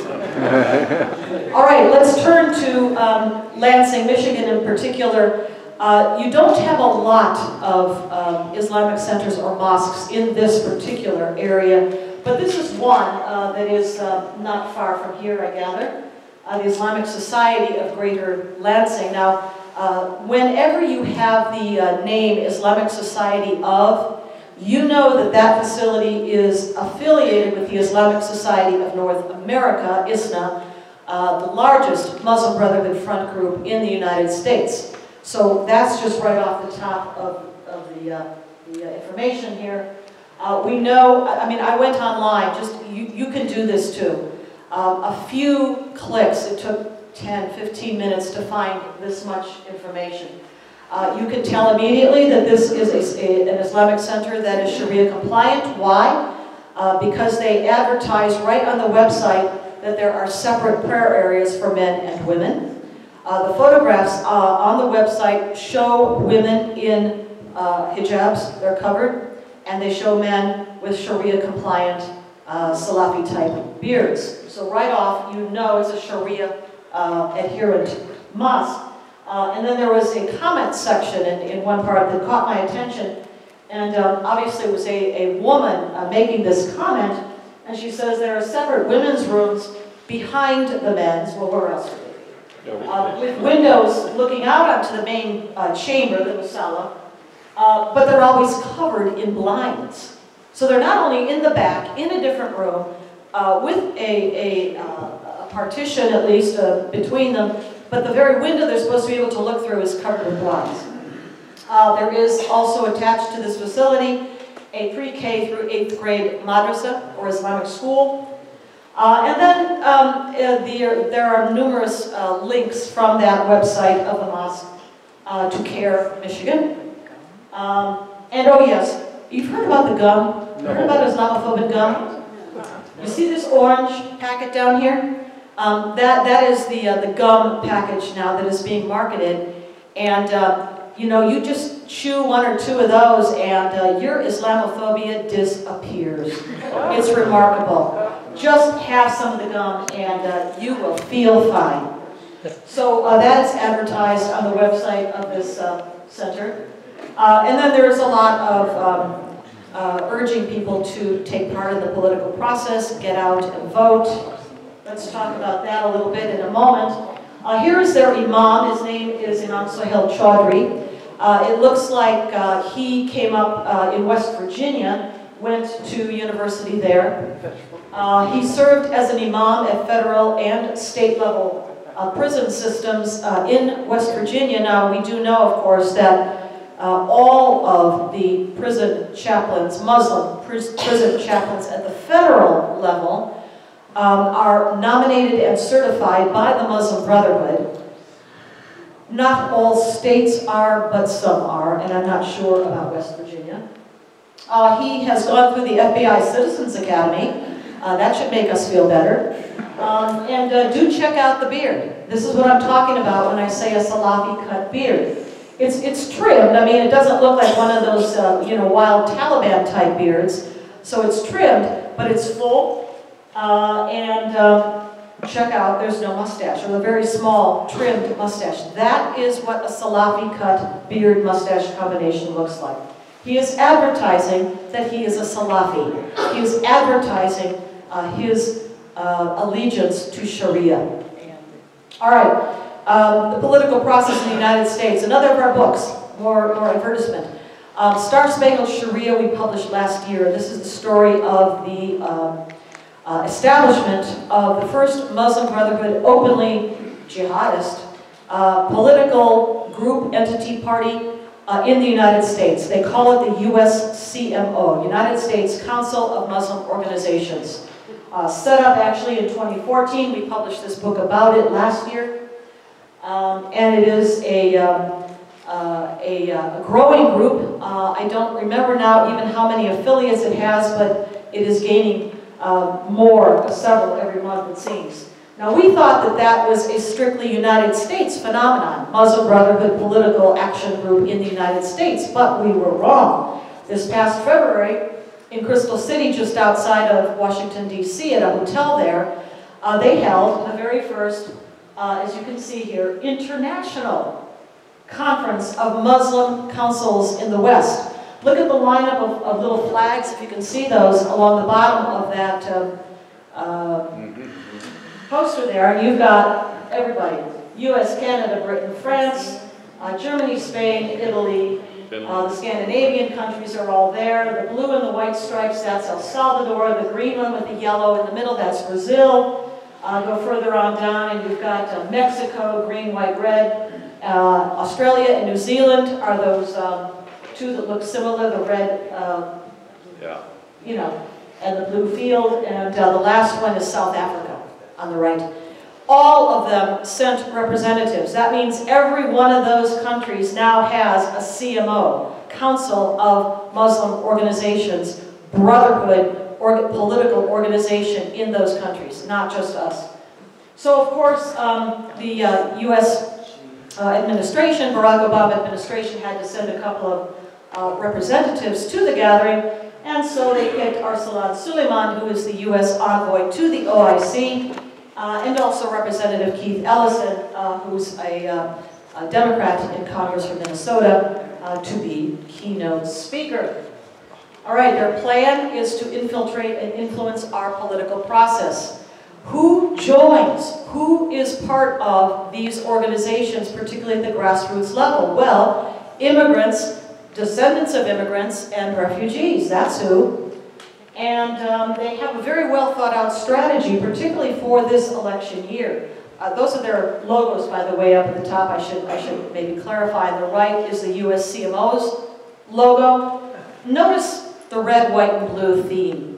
All right, let's turn to um, Lansing, Michigan in particular. Uh, you don't have a lot of um, Islamic centers or mosques in this particular area. But this is one uh, that is uh, not far from here, I gather, uh, the Islamic Society of Greater Lansing. Now, uh, whenever you have the uh, name Islamic Society of, you know that that facility is affiliated with the Islamic Society of North America, I S N A, uh, the largest Muslim Brotherhood front group in the United States. So that's just right off the top of, of the uh, the uh, information here. Uh, we know, I mean, I went online, just, you, you can do this too. Um, a few clicks, it took ten, fifteen minutes to find this much information. Uh, you can tell immediately that this is a, a, an Islamic center that is Sharia compliant. Why? Uh, because they advertise right on the website that there are separate prayer areas for men and women. Uh, the photographs uh, on the website show women in uh, hijabs, they're covered, and they show men with Sharia compliant uh, Salafi type beards. So right off you know it's a Sharia uh, adherent mosque. Uh, and then there was a comment section in, in one part that caught my attention, and um, obviously it was a, a woman uh, making this comment, and she says there are separate women's rooms behind the men's. Well, where else would they be? Uh, with windows looking out onto the main uh, chamber, the musalla, uh, but they're always covered in blinds. So they're not only in the back, in a different room, uh, with a, a, uh, a partition at least uh, between them, but the very window they're supposed to be able to look through is covered with blinds. Uh, there is also attached to this facility a pre-K through eighth grade madrasa, or Islamic school. Uh, and then um, uh, the, there are numerous uh, links from that website of the mosque uh, to CARE Michigan. Um, and oh yes, you've heard about the gum? No. Heard about Islamophobic gum? You see this orange packet down here? Um, that, that is the, uh, the gum package now that is being marketed. And uh, you know, you just chew one or two of those and uh, your Islamophobia disappears. It's remarkable. Just have some of the gum and uh, you will feel fine. So uh, that is advertised on the website of this uh, center. Uh, and then there's a lot of um, uh, urging people to take part in the political process, get out and vote. Let's talk about that a little bit in a moment. Uh, here is their imam. His name is Imam Sohail Chaudhry. Uh, it looks like uh, he came up uh, in West Virginia, went to university there. Uh, he served as an imam at federal and state level uh, prison systems uh, in West Virginia. Now, we do know, of course, that uh, all of the prison chaplains, Muslim pris prison chaplains at the federal level, um, are nominated and certified by the Muslim Brotherhood. Not all states are, but some are, and I'm not sure about West Virginia. Uh, he has gone through the F B I Citizens Academy. Uh, that should make us feel better. Um, and uh, do check out the beard. This is what I'm talking about when I say a Salafi cut beard. It's, it's trimmed. I mean, it doesn't look like one of those uh, you know, wild Taliban type beards. So it's trimmed, but it's full. Uh, and um, check out, there's no mustache, or a very small trimmed mustache. That is what a Salafi cut beard mustache combination looks like. He is advertising that he is a Salafi. He is advertising uh, his uh, allegiance to Sharia. All right, um, the political process in the United States. Another of our books, more, more advertisement. Um, Star Spangled Sharia we published last year. This is the story of the um, uh, establishment of the first Muslim Brotherhood openly jihadist uh, political group, entity, party Uh, in the United States. They call it the U S C M O, United States Council of Muslim Organizations. Uh, set up actually in twenty fourteen. We published this book about it last year. Um, and it is a, um, uh, a, uh, a growing group. Uh, I don't remember now even how many affiliates it has, but it is gaining uh, more, several every month it seems. Now, we thought that that was a strictly United States phenomenon, Muslim Brotherhood Political Action Group in the United States, but we were wrong. This past February, in Crystal City, just outside of Washington, D C, at a hotel there, uh, they held the very first, uh, as you can see here, international conference of Muslim councils in the West. Look at the lineup of, of little flags, if you can see those, along the bottom of that um, uh, poster there, and you've got everybody. U S, Canada, Britain, France, uh, Germany, Spain, Italy, uh, the Scandinavian countries are all there. The blue and the white stripes, that's El Salvador. The green one with the yellow in the middle, that's Brazil. Uh, go further on down and you've got uh, Mexico, green, white, red. Uh, Australia and New Zealand are those um, two that look similar, the red, uh, Yeah. you know, and the blue field, and uh, the last one is South Africa on the right. All of them sent representatives. That means every one of those countries now has a C M O, Council of Muslim Organizations, brotherhood, or political organization in those countries, not just us. So of course, um, the uh, U S uh, administration, Barack Obama administration, had to send a couple of uh, representatives to the gathering, and so they picked Arsalan Suleiman, who is the U S envoy to the O I C, uh, and also Representative Keith Ellison, uh, who's a, uh, a Democrat in Congress from Minnesota, uh, to be keynote speaker. All right, their plan is to infiltrate and influence our political process. Who joins? Who is part of these organizations, particularly at the grassroots level? Well, immigrants, descendants of immigrants, and refugees, that's who. And um, they have a very well thought out strategy, particularly for this election year. Uh, those are their logos, by the way, up at the top. I should, I should maybe clarify. On the right is the U S C M O's logo. Notice the red, white, and blue theme.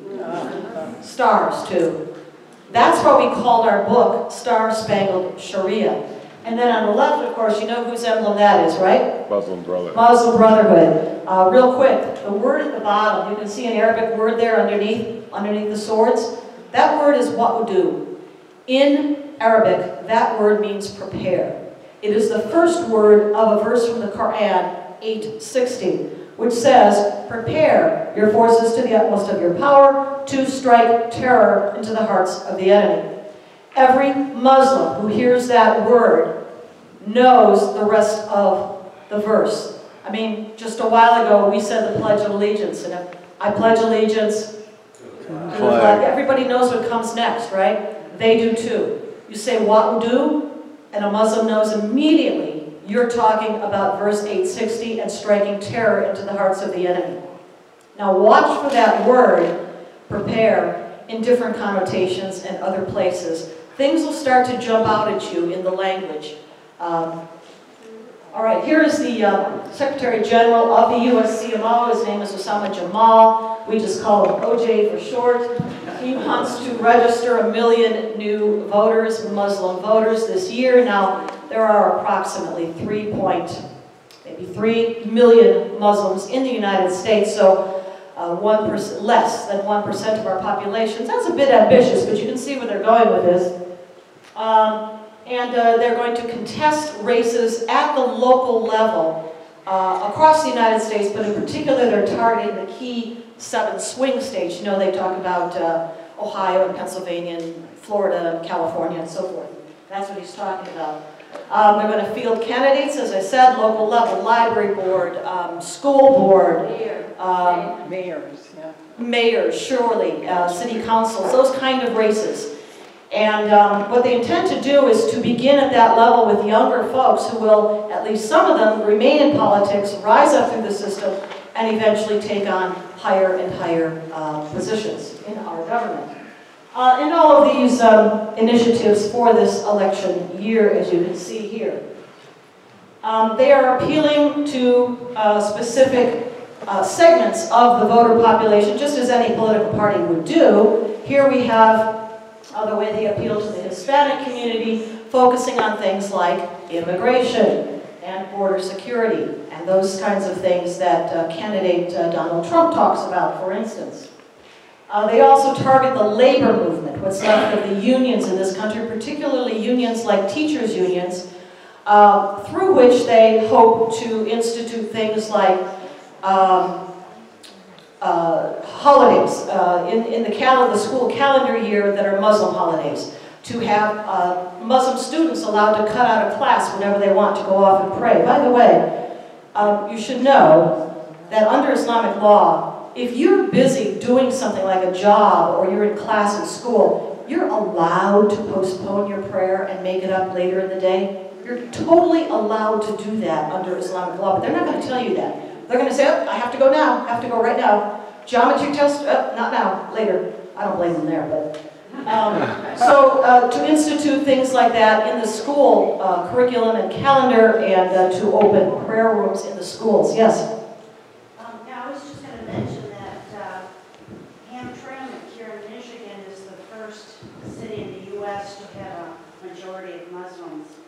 Stars, too. That's what we called our book, Star Spangled Sharia. And then on the left, of course, you know whose emblem that is, right? Muslim Brotherhood. Muslim Brotherhood. Uh, real quick, the word at the bottom, you can see an Arabic word there underneath, underneath the swords. That word is wa'udu. In Arabic, that word means prepare. It is the first word of a verse from the Quran, eight sixty, which says, prepare your forces to the utmost of your power to strike terror into the hearts of the enemy. Every Muslim who hears that word knows the rest of the verse. I mean, just a while ago we said the Pledge of Allegiance, and if I pledge allegiance to the flag, everybody knows what comes next, right? They do too. You say wa'udu, and a Muslim knows immediately you're talking about verse eight sixty and striking terror into the hearts of the enemy. Now watch for that word, prepare, in different connotations and other places. Things will start to jump out at you in the language. Um, all right, here is the uh, Secretary General of the U S C M O. His name is Osama Jamal. We just call him O J for short. He wants to register a million new voters, Muslim voters, this year. Now, there are approximately three point, maybe three million Muslims in the United States, so uh, one percent, less than one percent of our population. That's a bit ambitious, but you can see where they're going with this. Um, and uh, they're going to contest races at the local level uh, across the United States, but in particular they're targeting the key seven swing states. You know, they talk about uh, Ohio and Pennsylvania and Florida and California and so forth. That's what he's talking about. Um, they're going to field candidates, as I said, local level, library board, um, school board, um, mayors, yeah. mayors, surely, uh, city councils, those kind of races. And um, what they intend to do is to begin at that level with younger folks who will, at least some of them, remain in politics, rise up through the system, and eventually take on higher and higher uh, positions in our government. Uh, and all of these um, initiatives for this election year, as you can see here. Um, they are appealing to uh, specific uh, segments of the voter population, just as any political party would do. Here we have uh, the way they appeal to the Hispanic community, focusing on things like immigration and border security, and those kinds of things that uh, candidate uh, Donald Trump talks about, for instance. Uh, they also target the labor movement, what's left of the unions in this country, particularly unions like teachers' unions, uh, through which they hope to institute things like um, uh, holidays uh, in, in the, cal the school calendar year that are Muslim holidays, to have uh, Muslim students allowed to cut out of class whenever they want to go off and pray. By the way, um, you should know that under Islamic law, if you're busy doing something like a job or you're in class in school, you're allowed to postpone your prayer and make it up later in the day. You're totally allowed to do that under Islamic law, but they're not going to tell you that. They're going to say, oh, I have to go now, I have to go right now. Geometry test, oh, not now, later. I don't blame them there, but... Um, so uh, to institute things like that in the school uh, curriculum and calendar, and uh, to open prayer rooms in the schools, yes?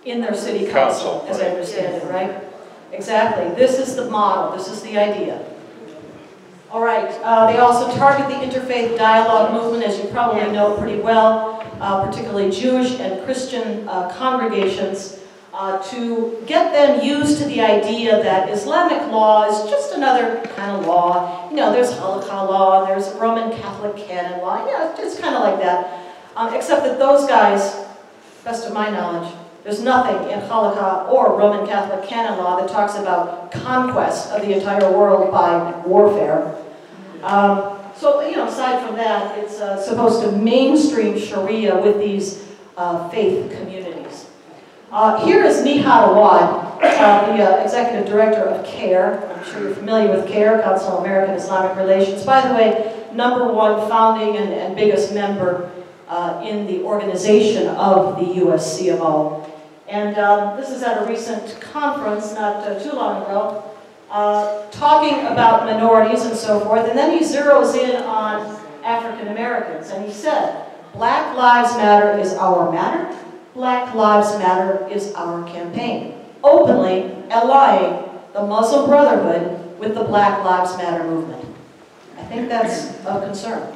in their city council, Council, as I right. understand it, right? Exactly. This is the model. This is the idea. All right. Uh, they also target the interfaith dialogue movement, as you probably know pretty well, uh, particularly Jewish and Christian uh, congregations, uh, to get them used to the idea that Islamic law is just another kind of law. You know, there's halakha law, there's Roman Catholic canon law. Yeah, it's kind of like that. Um, except that those guys, best of my knowledge, there's nothing in halakha or Roman Catholic canon law that talks about conquest of the entire world by warfare. Um, so, you know, aside from that, it's uh, supposed to mainstream Sharia with these uh, faith communities. Uh, here is Nihad Awad, uh, the uh, executive director of CARE. I'm sure you're familiar with CARE, Council of American Islamic Relations. By the way, number one founding and, and biggest member uh, in the organization of the U S C M O. And um, this is at a recent conference not uh, too long ago, uh, talking about minorities and so forth, and then he zeroes in on African Americans, and he said, Black Lives Matter is our matter, Black Lives Matter is our campaign, openly allying the Muslim Brotherhood with the Black Lives Matter movement. I think that's of concern.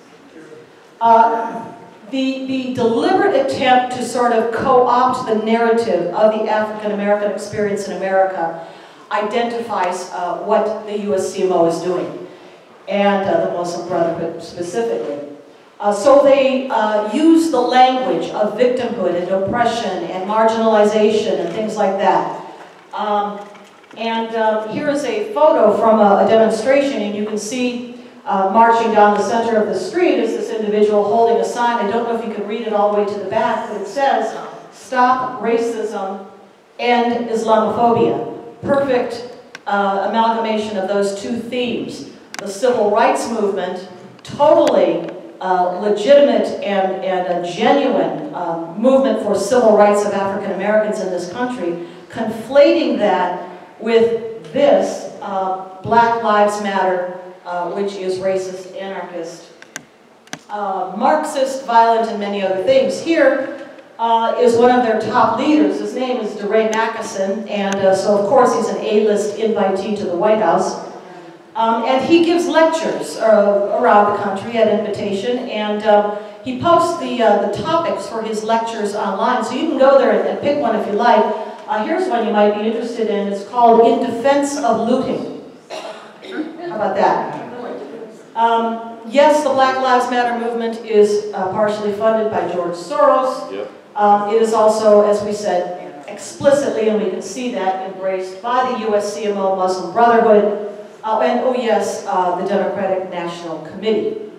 Uh, The, the deliberate attempt to sort of co-opt the narrative of the African American experience in America identifies uh, what the U S C M O is doing, and uh, the Muslim Brotherhood specifically. Uh, so they uh, use the language of victimhood and oppression and marginalization and things like that. Um, and um, here is a photo from a, a demonstration, and you can see Uh, marching down the center of the street is this individual holding a sign. I don't know if you can read it all the way to the back, but it says, "Stop racism, end Islamophobia." Perfect uh, amalgamation of those two themes. The civil rights movement, totally uh, legitimate and, and a genuine uh, movement for civil rights of African Americans in this country, conflating that with this, uh, Black Lives Matter, Uh, which is racist, anarchist, uh, Marxist, violent, and many other things. Here uh, is one of their top leaders. His name is DeRay Mackison, and uh, so of course he's an A-list invitee to the White House. Um, and he gives lectures uh, around the country at invitation, and um, he posts the, uh, the topics for his lectures online, so you can go there and, and pick one if you like. Uh, here's one you might be interested in. It's called In Defense of Looting. How about that? Um, yes, the Black Lives Matter movement is uh, partially funded by George Soros. Yep. Um, it is also, as we said, explicitly, and we can see that, embraced by the U S C M O Muslim Brotherhood, uh, and, oh yes, uh, the Democratic National Committee.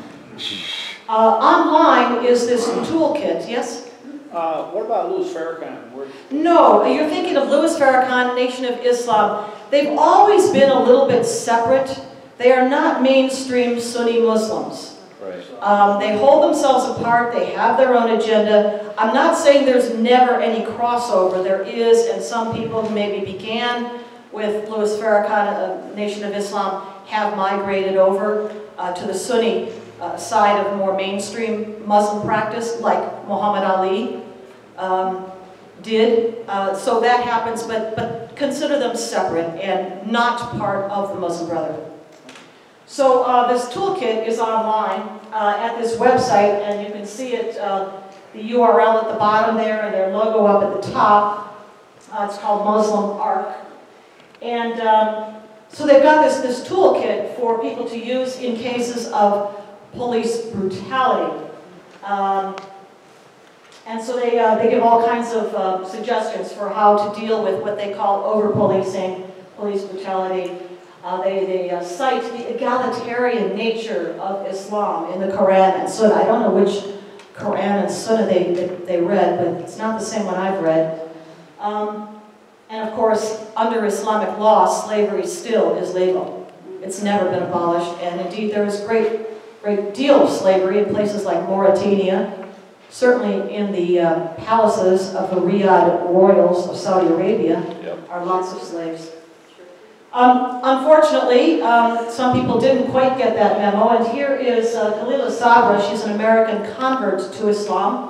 Uh, online is this toolkit, yes? Uh, what about Louis Farrakhan? Where... No, you're thinking of Louis Farrakhan, Nation of Islam. They've always been a little bit separate. They are not mainstream Sunni Muslims. Right. Um, they hold themselves apart. They have their own agenda. I'm not saying there's never any crossover. There is, and some people who maybe began with Louis Farrakhan, uh, Nation of Islam, have migrated over uh, to the Sunni uh, side of more mainstream Muslim practice, like Muhammad Ali um, did. Uh, so that happens, but, but consider them separate and not part of the Muslim Brotherhood. So uh, this toolkit is online uh, at this website, and you can see it, uh, the U R L at the bottom there, and their logo up at the top. Uh, it's called Muslim Arc. And um, so they've got this, this toolkit for people to use in cases of police brutality. Um, and so they, uh, they give all kinds of uh, suggestions for how to deal with what they call over-policing, police brutality. Uh, they they uh, cite the egalitarian nature of Islam in the Quran and Sunnah. I don't know which Quran and Sunnah they, they, they read, but it's not the same one I've read. Um, and of course, under Islamic law, slavery still is legal. It's never been abolished, and indeed there is great, great deal of slavery in places like Mauritania. Certainly in the uh, palaces of the Riyadh royals of Saudi Arabia, yep, are lots of slaves. Um, unfortunately, um, some people didn't quite get that memo, and here is uh, Khalila Sabra. She's an American convert to Islam.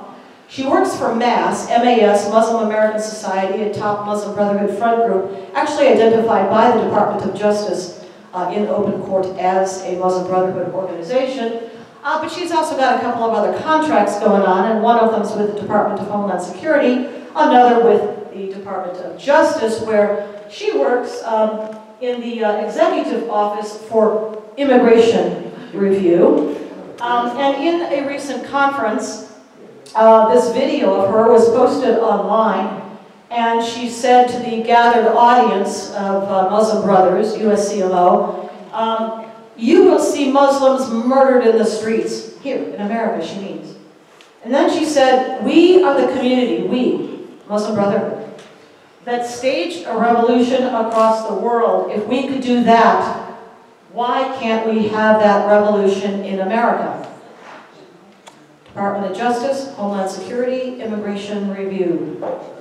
She works for MAS, M A S, Muslim American Society, a top Muslim Brotherhood front group, actually identified by the Department of Justice uh, in open court as a Muslim Brotherhood organization. Uh, but she's also got a couple of other contracts going on, and one of them is with the Department of Homeland Security, another with the Department of Justice, where she works um, in the uh, executive office for immigration review. Um, and in a recent conference, uh, this video of her was posted online, and she said to the gathered audience of uh, Muslim Brothers, U S C M O, um, you will see Muslims murdered in the streets, here in America, she means. And then she said, we are the community, we, Muslim Brotherhood, that staged a revolution across the world. If we could do that, why can't we have that revolution in America? Department of Justice, Homeland Security, Immigration Review.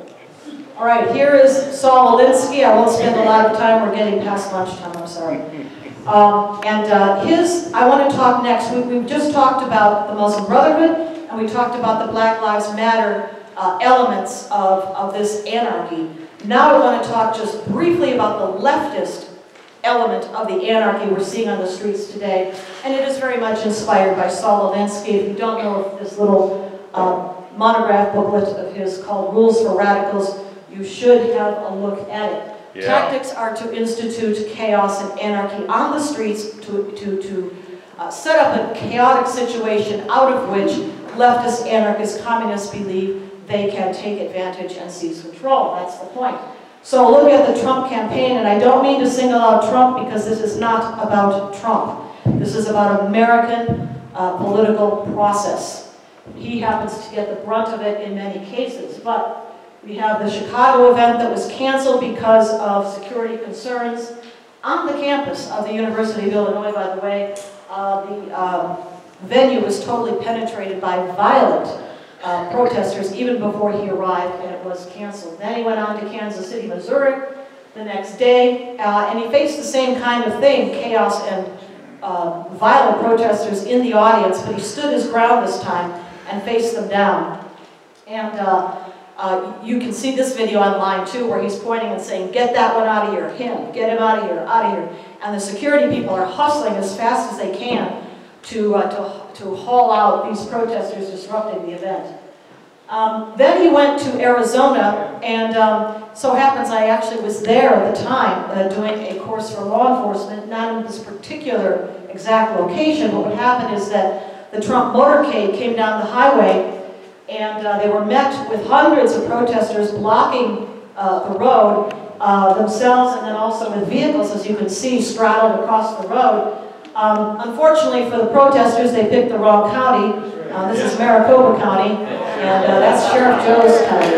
All right, here is Saul Alinsky. I won't spend a lot of time. We're getting past lunchtime, I'm sorry. Um, and uh, his, I want to talk next. We, we've just talked about the Muslim Brotherhood, and we talked about the Black Lives Matter uh, elements of, of this anarchy. Now I want to talk just briefly about the leftist element of the anarchy we're seeing on the streets today. And it is very much inspired by Saul Alinsky. If you don't know this little uh, monograph booklet of his called Rules for Radicals, you should have a look at it. Yeah. Tactics are to institute chaos and anarchy on the streets to, to, to uh, set up a chaotic situation out of which leftist, anarchist, communists believe they can take advantage and seize control. That's the point. So look at the Trump campaign, and I don't mean to single out Trump because this is not about Trump. This is about American uh, political process. He happens to get the brunt of it in many cases, but we have the Chicago event that was canceled because of security concerns on the campus of the University of Illinois, by the way. Uh, the um, venue was totally penetrated by violent uh, protesters even before he arrived, and it was canceled. Then he went on to Kansas City, Missouri the next day, uh, and he faced the same kind of thing, chaos and uh, violent protesters in the audience, but he stood his ground this time and faced them down. And uh, Uh, you can see this video online too, where he's pointing and saying, get that one out of here, him, get him out of here, out of here. And the security people are hustling as fast as they can to, uh, to, to haul out these protesters disrupting the event. Um, then he went to Arizona, and um, so happens I actually was there at the time uh, doing a course for law enforcement, not in this particular exact location, but what happened is that the Trump motorcade came down the highway, and uh, they were met with hundreds of protesters blocking uh, the road uh, themselves, and then also with vehicles, as you can see, straddled across the road. Um, unfortunately for the protesters, they picked the wrong county. Uh, this is Maricopa County, and uh, that's Sheriff Joe's county.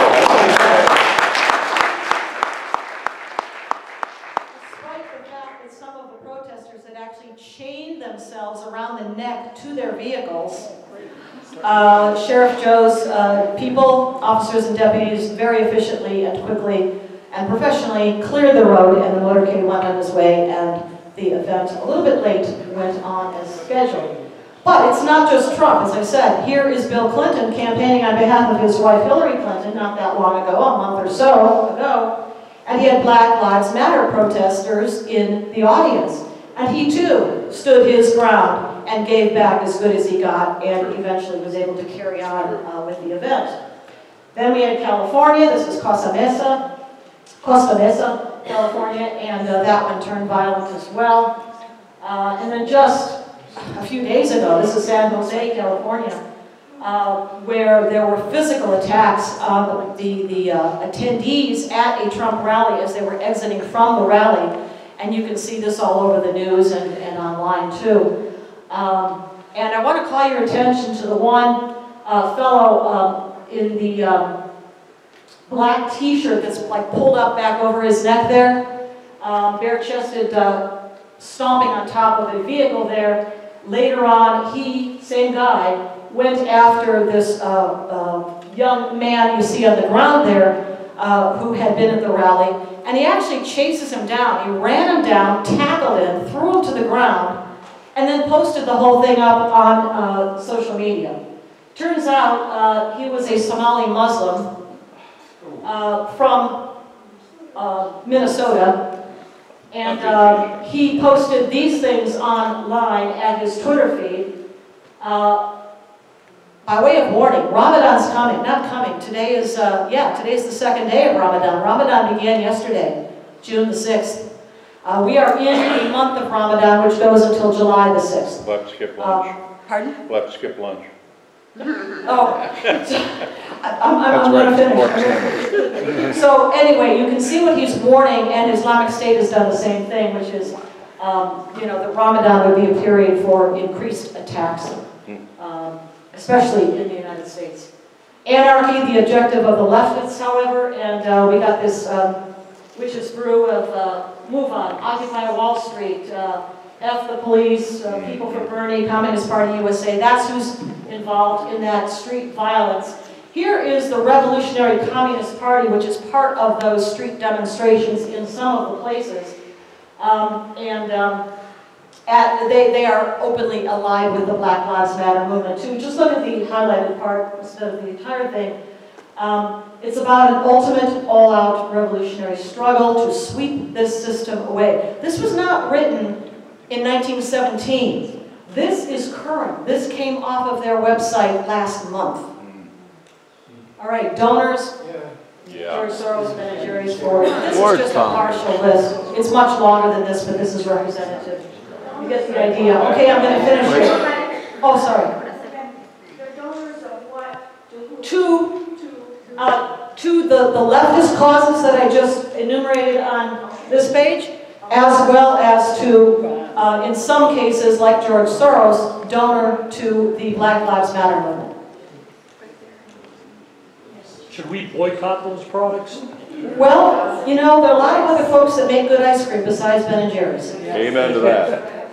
Despite the fact that some of the protesters had actually chained themselves around the neck to their vehicles, Uh, Sheriff Joe's uh, people, officers and deputies, very efficiently and quickly and professionally cleared the road, and the motorcade went on its way, and the event, a little bit late, went on as scheduled. But it's not just Trump, as I said. Here is Bill Clinton campaigning on behalf of his wife Hillary Clinton not that long ago, a month or so ago, and he had Black Lives Matter protesters in the audience. And he too stood his ground and gave back as good as he got, and eventually was able to carry on uh, with the event. Then we had California. This is Costa Mesa, Costa Mesa, California, and uh, that one turned violent as well. Uh, and then just a few days ago, this is San Jose, California, uh, where there were physical attacks on the, the uh, attendees at a Trump rally as they were exiting from the rally. And you can see this all over the news and, and online too. Um, and I want to call your attention to the one uh, fellow um, in the um, black t-shirt that's like pulled up back over his neck there, um, bare-chested, uh, stomping on top of a vehicle there. Later on, he, same guy, went after this uh, uh, young man you see on the ground there, uh, who had been at the rally. And he actually chases him down. He ran him down, tackled him, threw him to the ground, and then posted the whole thing up on uh, social media. Turns out uh, he was a Somali Muslim uh, from uh, Minnesota, and uh, he posted these things online at his Twitter feed. Uh, by way of warning, Ramadan's coming, not coming. Today is, uh, yeah, today's the second day of Ramadan. Ramadan began yesterday, June the sixth. Uh, we are in a month of Ramadan, which goes until July the sixth. We'll have to skip lunch. Um, pardon? We'll have to skip lunch. Oh, I- I'm, I'm, I'm going to finish. So anyway, you can see what he's warning, and Islamic State has done the same thing, which is, um, you know, that Ramadan would be a period for increased attacks, um, especially in the United States. Anarchy, the objective of the leftists, however, and uh, we got this um, witch's brew of uh, move on, Occupy Wall Street, uh, F the police, uh, People for Bernie, Communist Party U S A, that's who's involved in that street violence. Here is the Revolutionary Communist Party, which is part of those street demonstrations in some of the places. Um, and um, at, they, they are openly allied with the Black Lives Matter movement too. Just look at the highlighted part instead of the entire thing. Um, it's about an ultimate all-out revolutionary struggle to sweep this system away. This was not written in nineteen seventeen. This is current. This came off of their website last month. All right, donors. Yeah. George Soros, Ben and Jerry's board. This is just a partial list. It's much longer than this, but this is representative. You get the idea. Okay, I'm going to finish here. Oh, sorry. The donors of what? To who? To, To- uh, to the, the leftist causes that I just enumerated on this page, as well as to, uh, in some cases, like George Soros, donor to the Black Lives Matter movement. Should we boycott those products? Well, you know, there are a lot of other folks that make good ice cream besides Ben and Jerry's. Amen to that.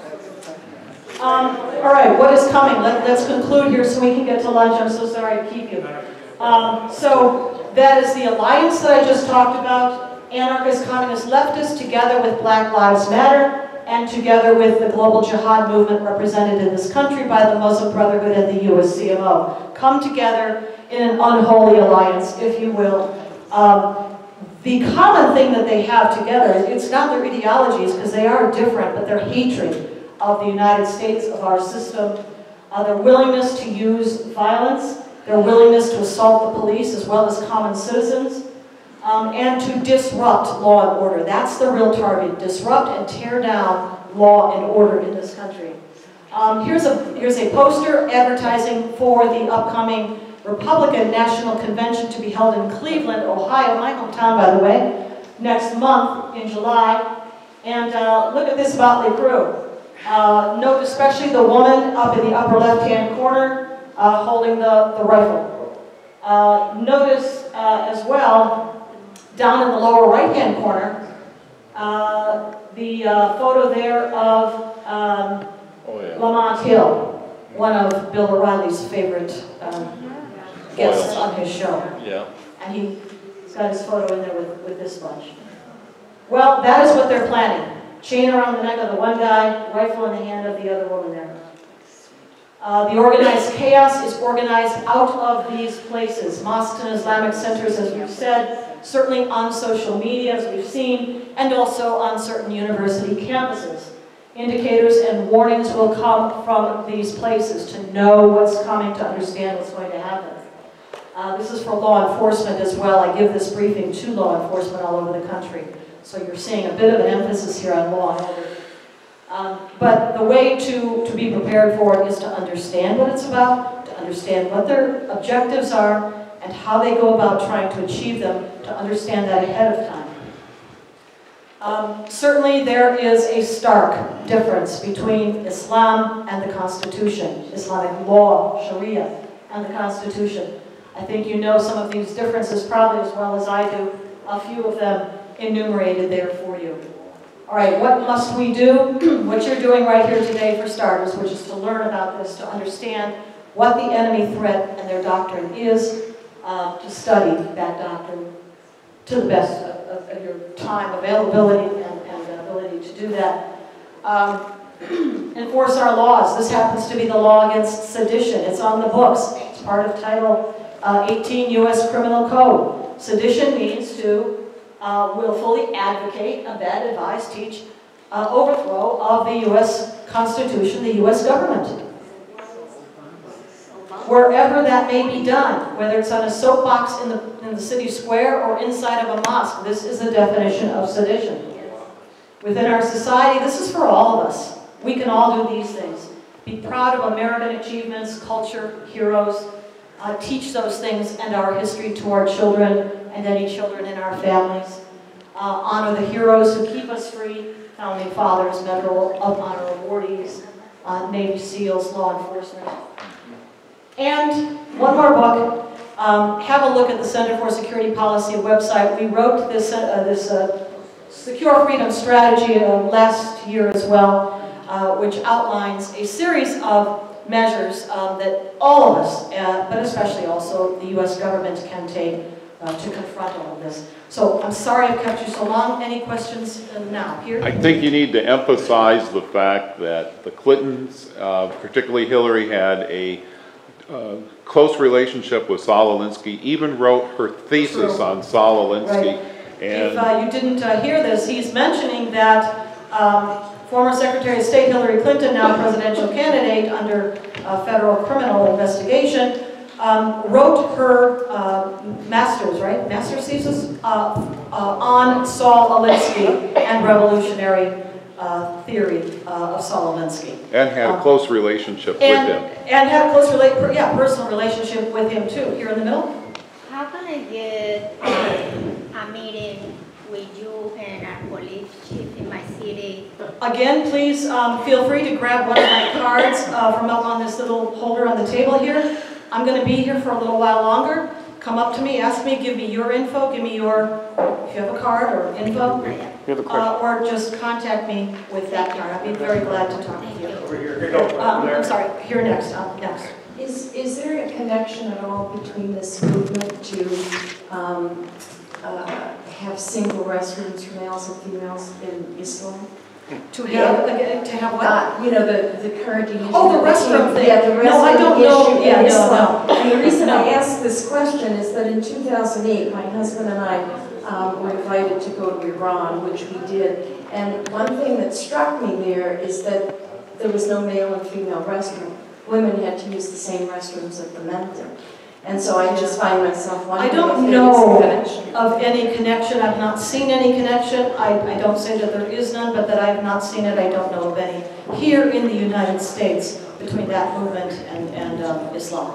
Um, all right, what is coming? Let, let's conclude here so we can get to lunch. I'm so sorry to keep you. Um, so that is the alliance that I just talked about, anarchist, communist, leftist, together with Black Lives Matter, and together with the global jihad movement represented in this country by the Muslim Brotherhood and the U S C M O. Come together in an unholy alliance, if you will. Um, the common thing that they have together, it's not their ideologies, because they are different, but their hatred of the United States, of our system, uh, their willingness to use violence, their willingness to assault the police as well as common citizens, um, and to disrupt law and order. That's the real target, disrupt and tear down law and order in this country. Um, here's, a, here's a poster advertising for the upcoming Republican National Convention to be held in Cleveland, Ohio, my hometown, by the way, next month in July. And uh, look at this motley crew. Uh, note especially the woman up in the upper left-hand corner uh, holding the, the rifle. Uh, notice uh, as well, down in the lower right-hand corner, uh, the uh, photo there of um, Oh, yeah. Lamont Hill, one of Bill O'Reilly's favorite um, guests on his show. Yeah. And he, he's got his photo in there with, with this bunch. Well, that is what they're planning. Chain around the neck of the one guy, rifle in the hand of the other woman there. Uh, the organized chaos is organized out of these places, mosques and Islamic centers, as we've said, certainly on social media, as we've seen, and also on certain university campuses. Indicators and warnings will come from these places to know what's coming, to understand what's going to happen. Uh, this is for law enforcement as well. I give this briefing to law enforcement all over the country. So you're seeing a bit of an emphasis here on law and order. Um, but the way to, to be prepared for it is to understand what it's about, to understand what their objectives are, and how they go about trying to achieve them, to understand that ahead of time. Um, certainly there is a stark difference between Islam and the Constitution, Islamic law, Sharia, and the Constitution. I think you know some of these differences probably as well as I do, a few of them enumerated there for you. All right, what must we do? What you're doing right here today for starters, which is to learn about this, to understand what the enemy threat and their doctrine is, uh, to study that doctrine to the best of, of, of your time, availability, and, and ability to do that. Um, enforce our laws. This happens to be the law against sedition. It's on the books. It's part of Title uh, eighteen U S Criminal Code. Sedition means to uh, willfully advocate, abet, advise, teach, uh, overthrow of the U S Constitution, the U S government. Wherever that may be done, whether it's on a soapbox in the, in the city square or inside of a mosque, this is the definition of sedition. Within our society, this is for all of us. We can all do these things. Be proud of American achievements, culture, heroes, uh, teach those things and our history to our children and any children in our families. Uh, honor the heroes who keep us free, founding fathers, Medal of Honor awardees, uh, Navy SEALs, law enforcement. And one more book. Um, have a look at the Center for Security Policy website. We wrote this, uh, this uh, Secure Freedom Strategy uh, last year as well, uh, which outlines a series of measures um, that all of us, uh, but especially also the U S government, can take uh, to confront all of this. So I'm sorry I've kept you so long. Any questions uh, now? Here? I think you need to emphasize the fact that the Clintons, uh, particularly Hillary, had a uh, close relationship with Saul Alinsky, even wrote her thesis True. on Saul Alinsky. Right. And If uh, you didn't uh, hear this, he's mentioning that um, former Secretary of State Hillary Clinton, now presidential candidate under uh, federal criminal investigation, um, wrote her uh, master's, right, master's thesis uh, uh, on Saul Alinsky and revolutionary uh, theory uh, of Saul Alinsky. and had a Um, close relationship and, with him. And had a close, rela yeah, personal relationship with him too. Here in the middle. How can I get um, a meeting with you and our police chief in my city? Again, please um, feel free to grab one of my cards uh, from up on this little holder on the table here. I'm going to be here for a little while longer. Come up to me, ask me, give me your info, give me your, if you have a card or info, You have a question? uh, or just contact me with that card. I'd be very glad to talk with you. Over here, here you go, Um, over there. I'm sorry, here next, uh, next. Is, is there a connection at all between this movement to um, uh, have single restrooms for males and females in Islam? To have, again, to have what? Uh, you know, the, the current issue. Oh, the restroom thing. Yeah, the restroom No, I don't know. issue Yeah, in no, Islam. no. And the reason No. I ask this question is that in two thousand eight, my husband and I um, were invited to go to Iran, which we did. And one thing that struck me there is that there was no male and female restroom. Women had to use the same restrooms that the men did. And so I just find myself I wondering don't if there is a know connection. of any connection. I've not seen any connection. I, I don't say that there is none, but that I have not seen it. I don't know of any here in the United States between that movement and, and um, Islam.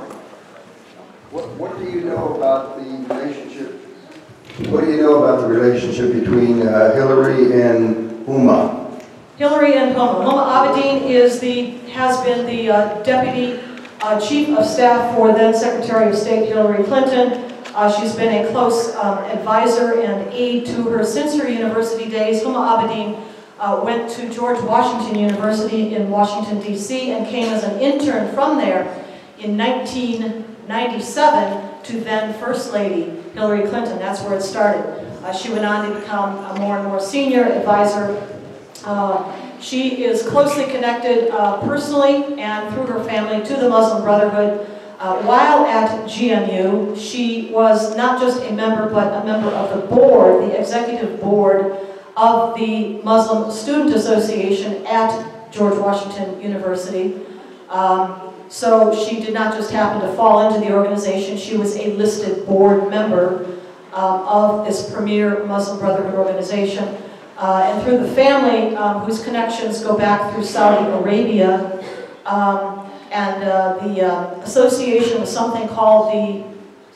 What, what do you know about the relationship, what do you know about the relationship between uh, Hillary and Huma? Hillary and Homa. Homa Abedin is the, has been the uh, deputy uh, chief of staff for then Secretary of State Hillary Clinton. Uh, she's been a close um, advisor and aide to her since her university days. Homa Abedin uh, went to George Washington University in Washington, D C and came as an intern from there in nineteen ninety-seven to then First Lady Hillary Clinton. That's where it started. Uh, she went on to become a more and more senior advisor. Uh, she is closely connected uh, personally and through her family to the Muslim Brotherhood. Uh, while at G M U, she was not just a member, but a member of the board, the executive board of the Muslim Student Association at George Washington University. Um, so she did not just happen to fall into the organization, she was a listed board member um, of this premier Muslim Brotherhood organization. Uh, and through the family, um, whose connections go back through Saudi Arabia, um, and uh, the uh, association was something called the,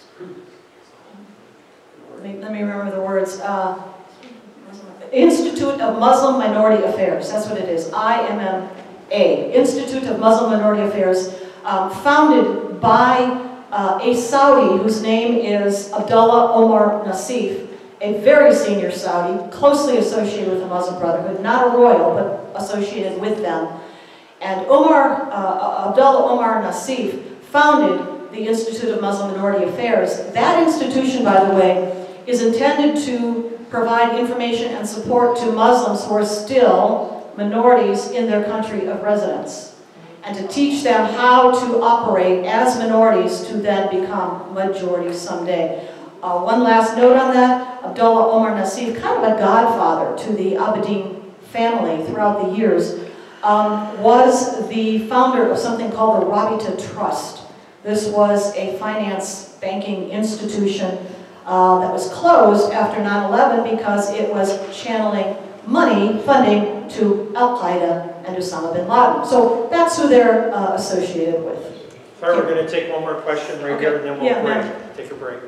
let me, let me remember the words, uh, Institute of Muslim Minority Affairs, that's what it is, I M M A, Institute of Muslim Minority Affairs, um, founded by uh, a Saudi whose name is Abdullah Omar Nassif, a very senior Saudi, closely associated with the Muslim Brotherhood, not a royal, but associated with them. And Omar, uh, Abdullah Omar Nassif founded the Institute of Muslim Minority Affairs. That institution, by the way, is intended to provide information and support to Muslims who are still minorities in their country of residence. and to teach them how to operate as minorities to then become majorities someday. Uh, one last note on that, Abdullah Omar Nassif, kind of a godfather to the Abedin family throughout the years, um, was the founder of something called the Rabita Trust. This was a finance banking institution uh, that was closed after nine eleven because it was channeling money, funding to Al-Qaeda and Osama bin Laden. So that's who they're uh, associated with. All right, we're going to take one more question right Okay. here, and then we'll Yeah, break. ma'am. Take a break.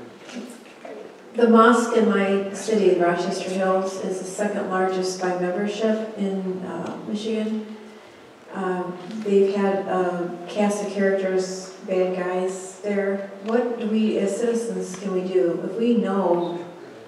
The mosque in my city, Rochester Hills, is the second largest by membership in uh, Michigan. Um, they've had a cast of characters, bad guys there. What do we, as citizens, can we do if we know?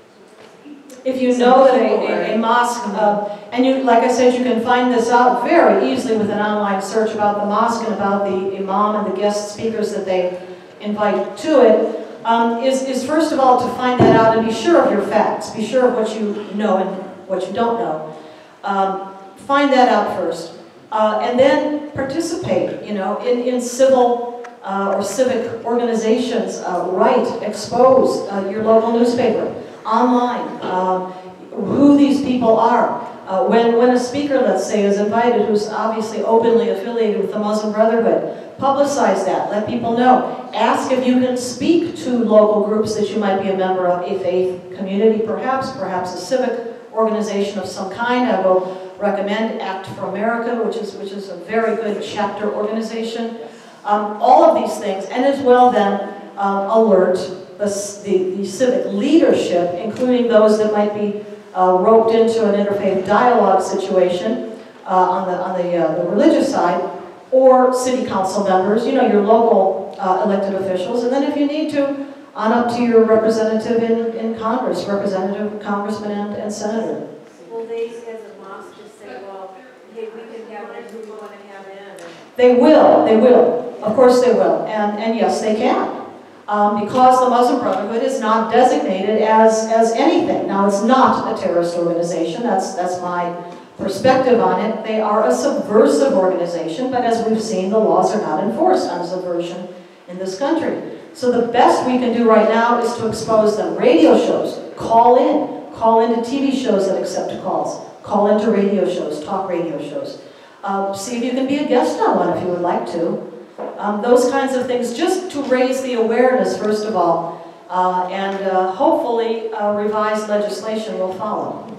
If you know that a, a, a mosque, uh, and you, like I said, you can find this out very easily with an online search about the mosque and about the imam and the guest speakers that they invite to it. Um, is, is first of all to find that out and be sure of your facts. Be sure of what you know and what you don't know. Um, find that out first. Uh, and then participate, you know, in, in civil uh, or civic organizations. Uh, write, expose uh, your local newspaper, online, um, who these people are. Uh, when, when a speaker, let's say, is invited who's obviously openly affiliated with the Muslim Brotherhood, publicize that, let people know. Ask if you can speak to local groups that you might be a member of, a faith community perhaps, perhaps a civic organization of some kind. I will recommend Act for America, which is, which is a very good chapter organization. Um, all of these things, and as well then um, alert the, the, the civic leadership, including those that might be uh, roped into an interfaith dialogue situation uh, on the, on the, uh, the religious side, or city council members, you know, your local uh, elected officials, and then if you need to, on up to your representative in, in Congress, representative, congressman, and, and senator. Will they, as a mosque, just say, well, hey, we can have in who we want to have in? They will, they will. Of course they will, and, and yes, they can. Um, because the Muslim Brotherhood is not designated as, as anything. Now, it's not a terrorist organization, that's, that's my perspective on it. They are a subversive organization, but as we've seen, the laws are not enforced on subversion in this country. So the best we can do right now is to expose them. Radio shows, call in. Call into T V shows that accept calls. Call into radio shows, talk radio shows. Um, see if you can be a guest on one if you would like to. Um, those kinds of things, just to raise the awareness, first of all. Uh, and uh, hopefully uh, revised legislation will follow.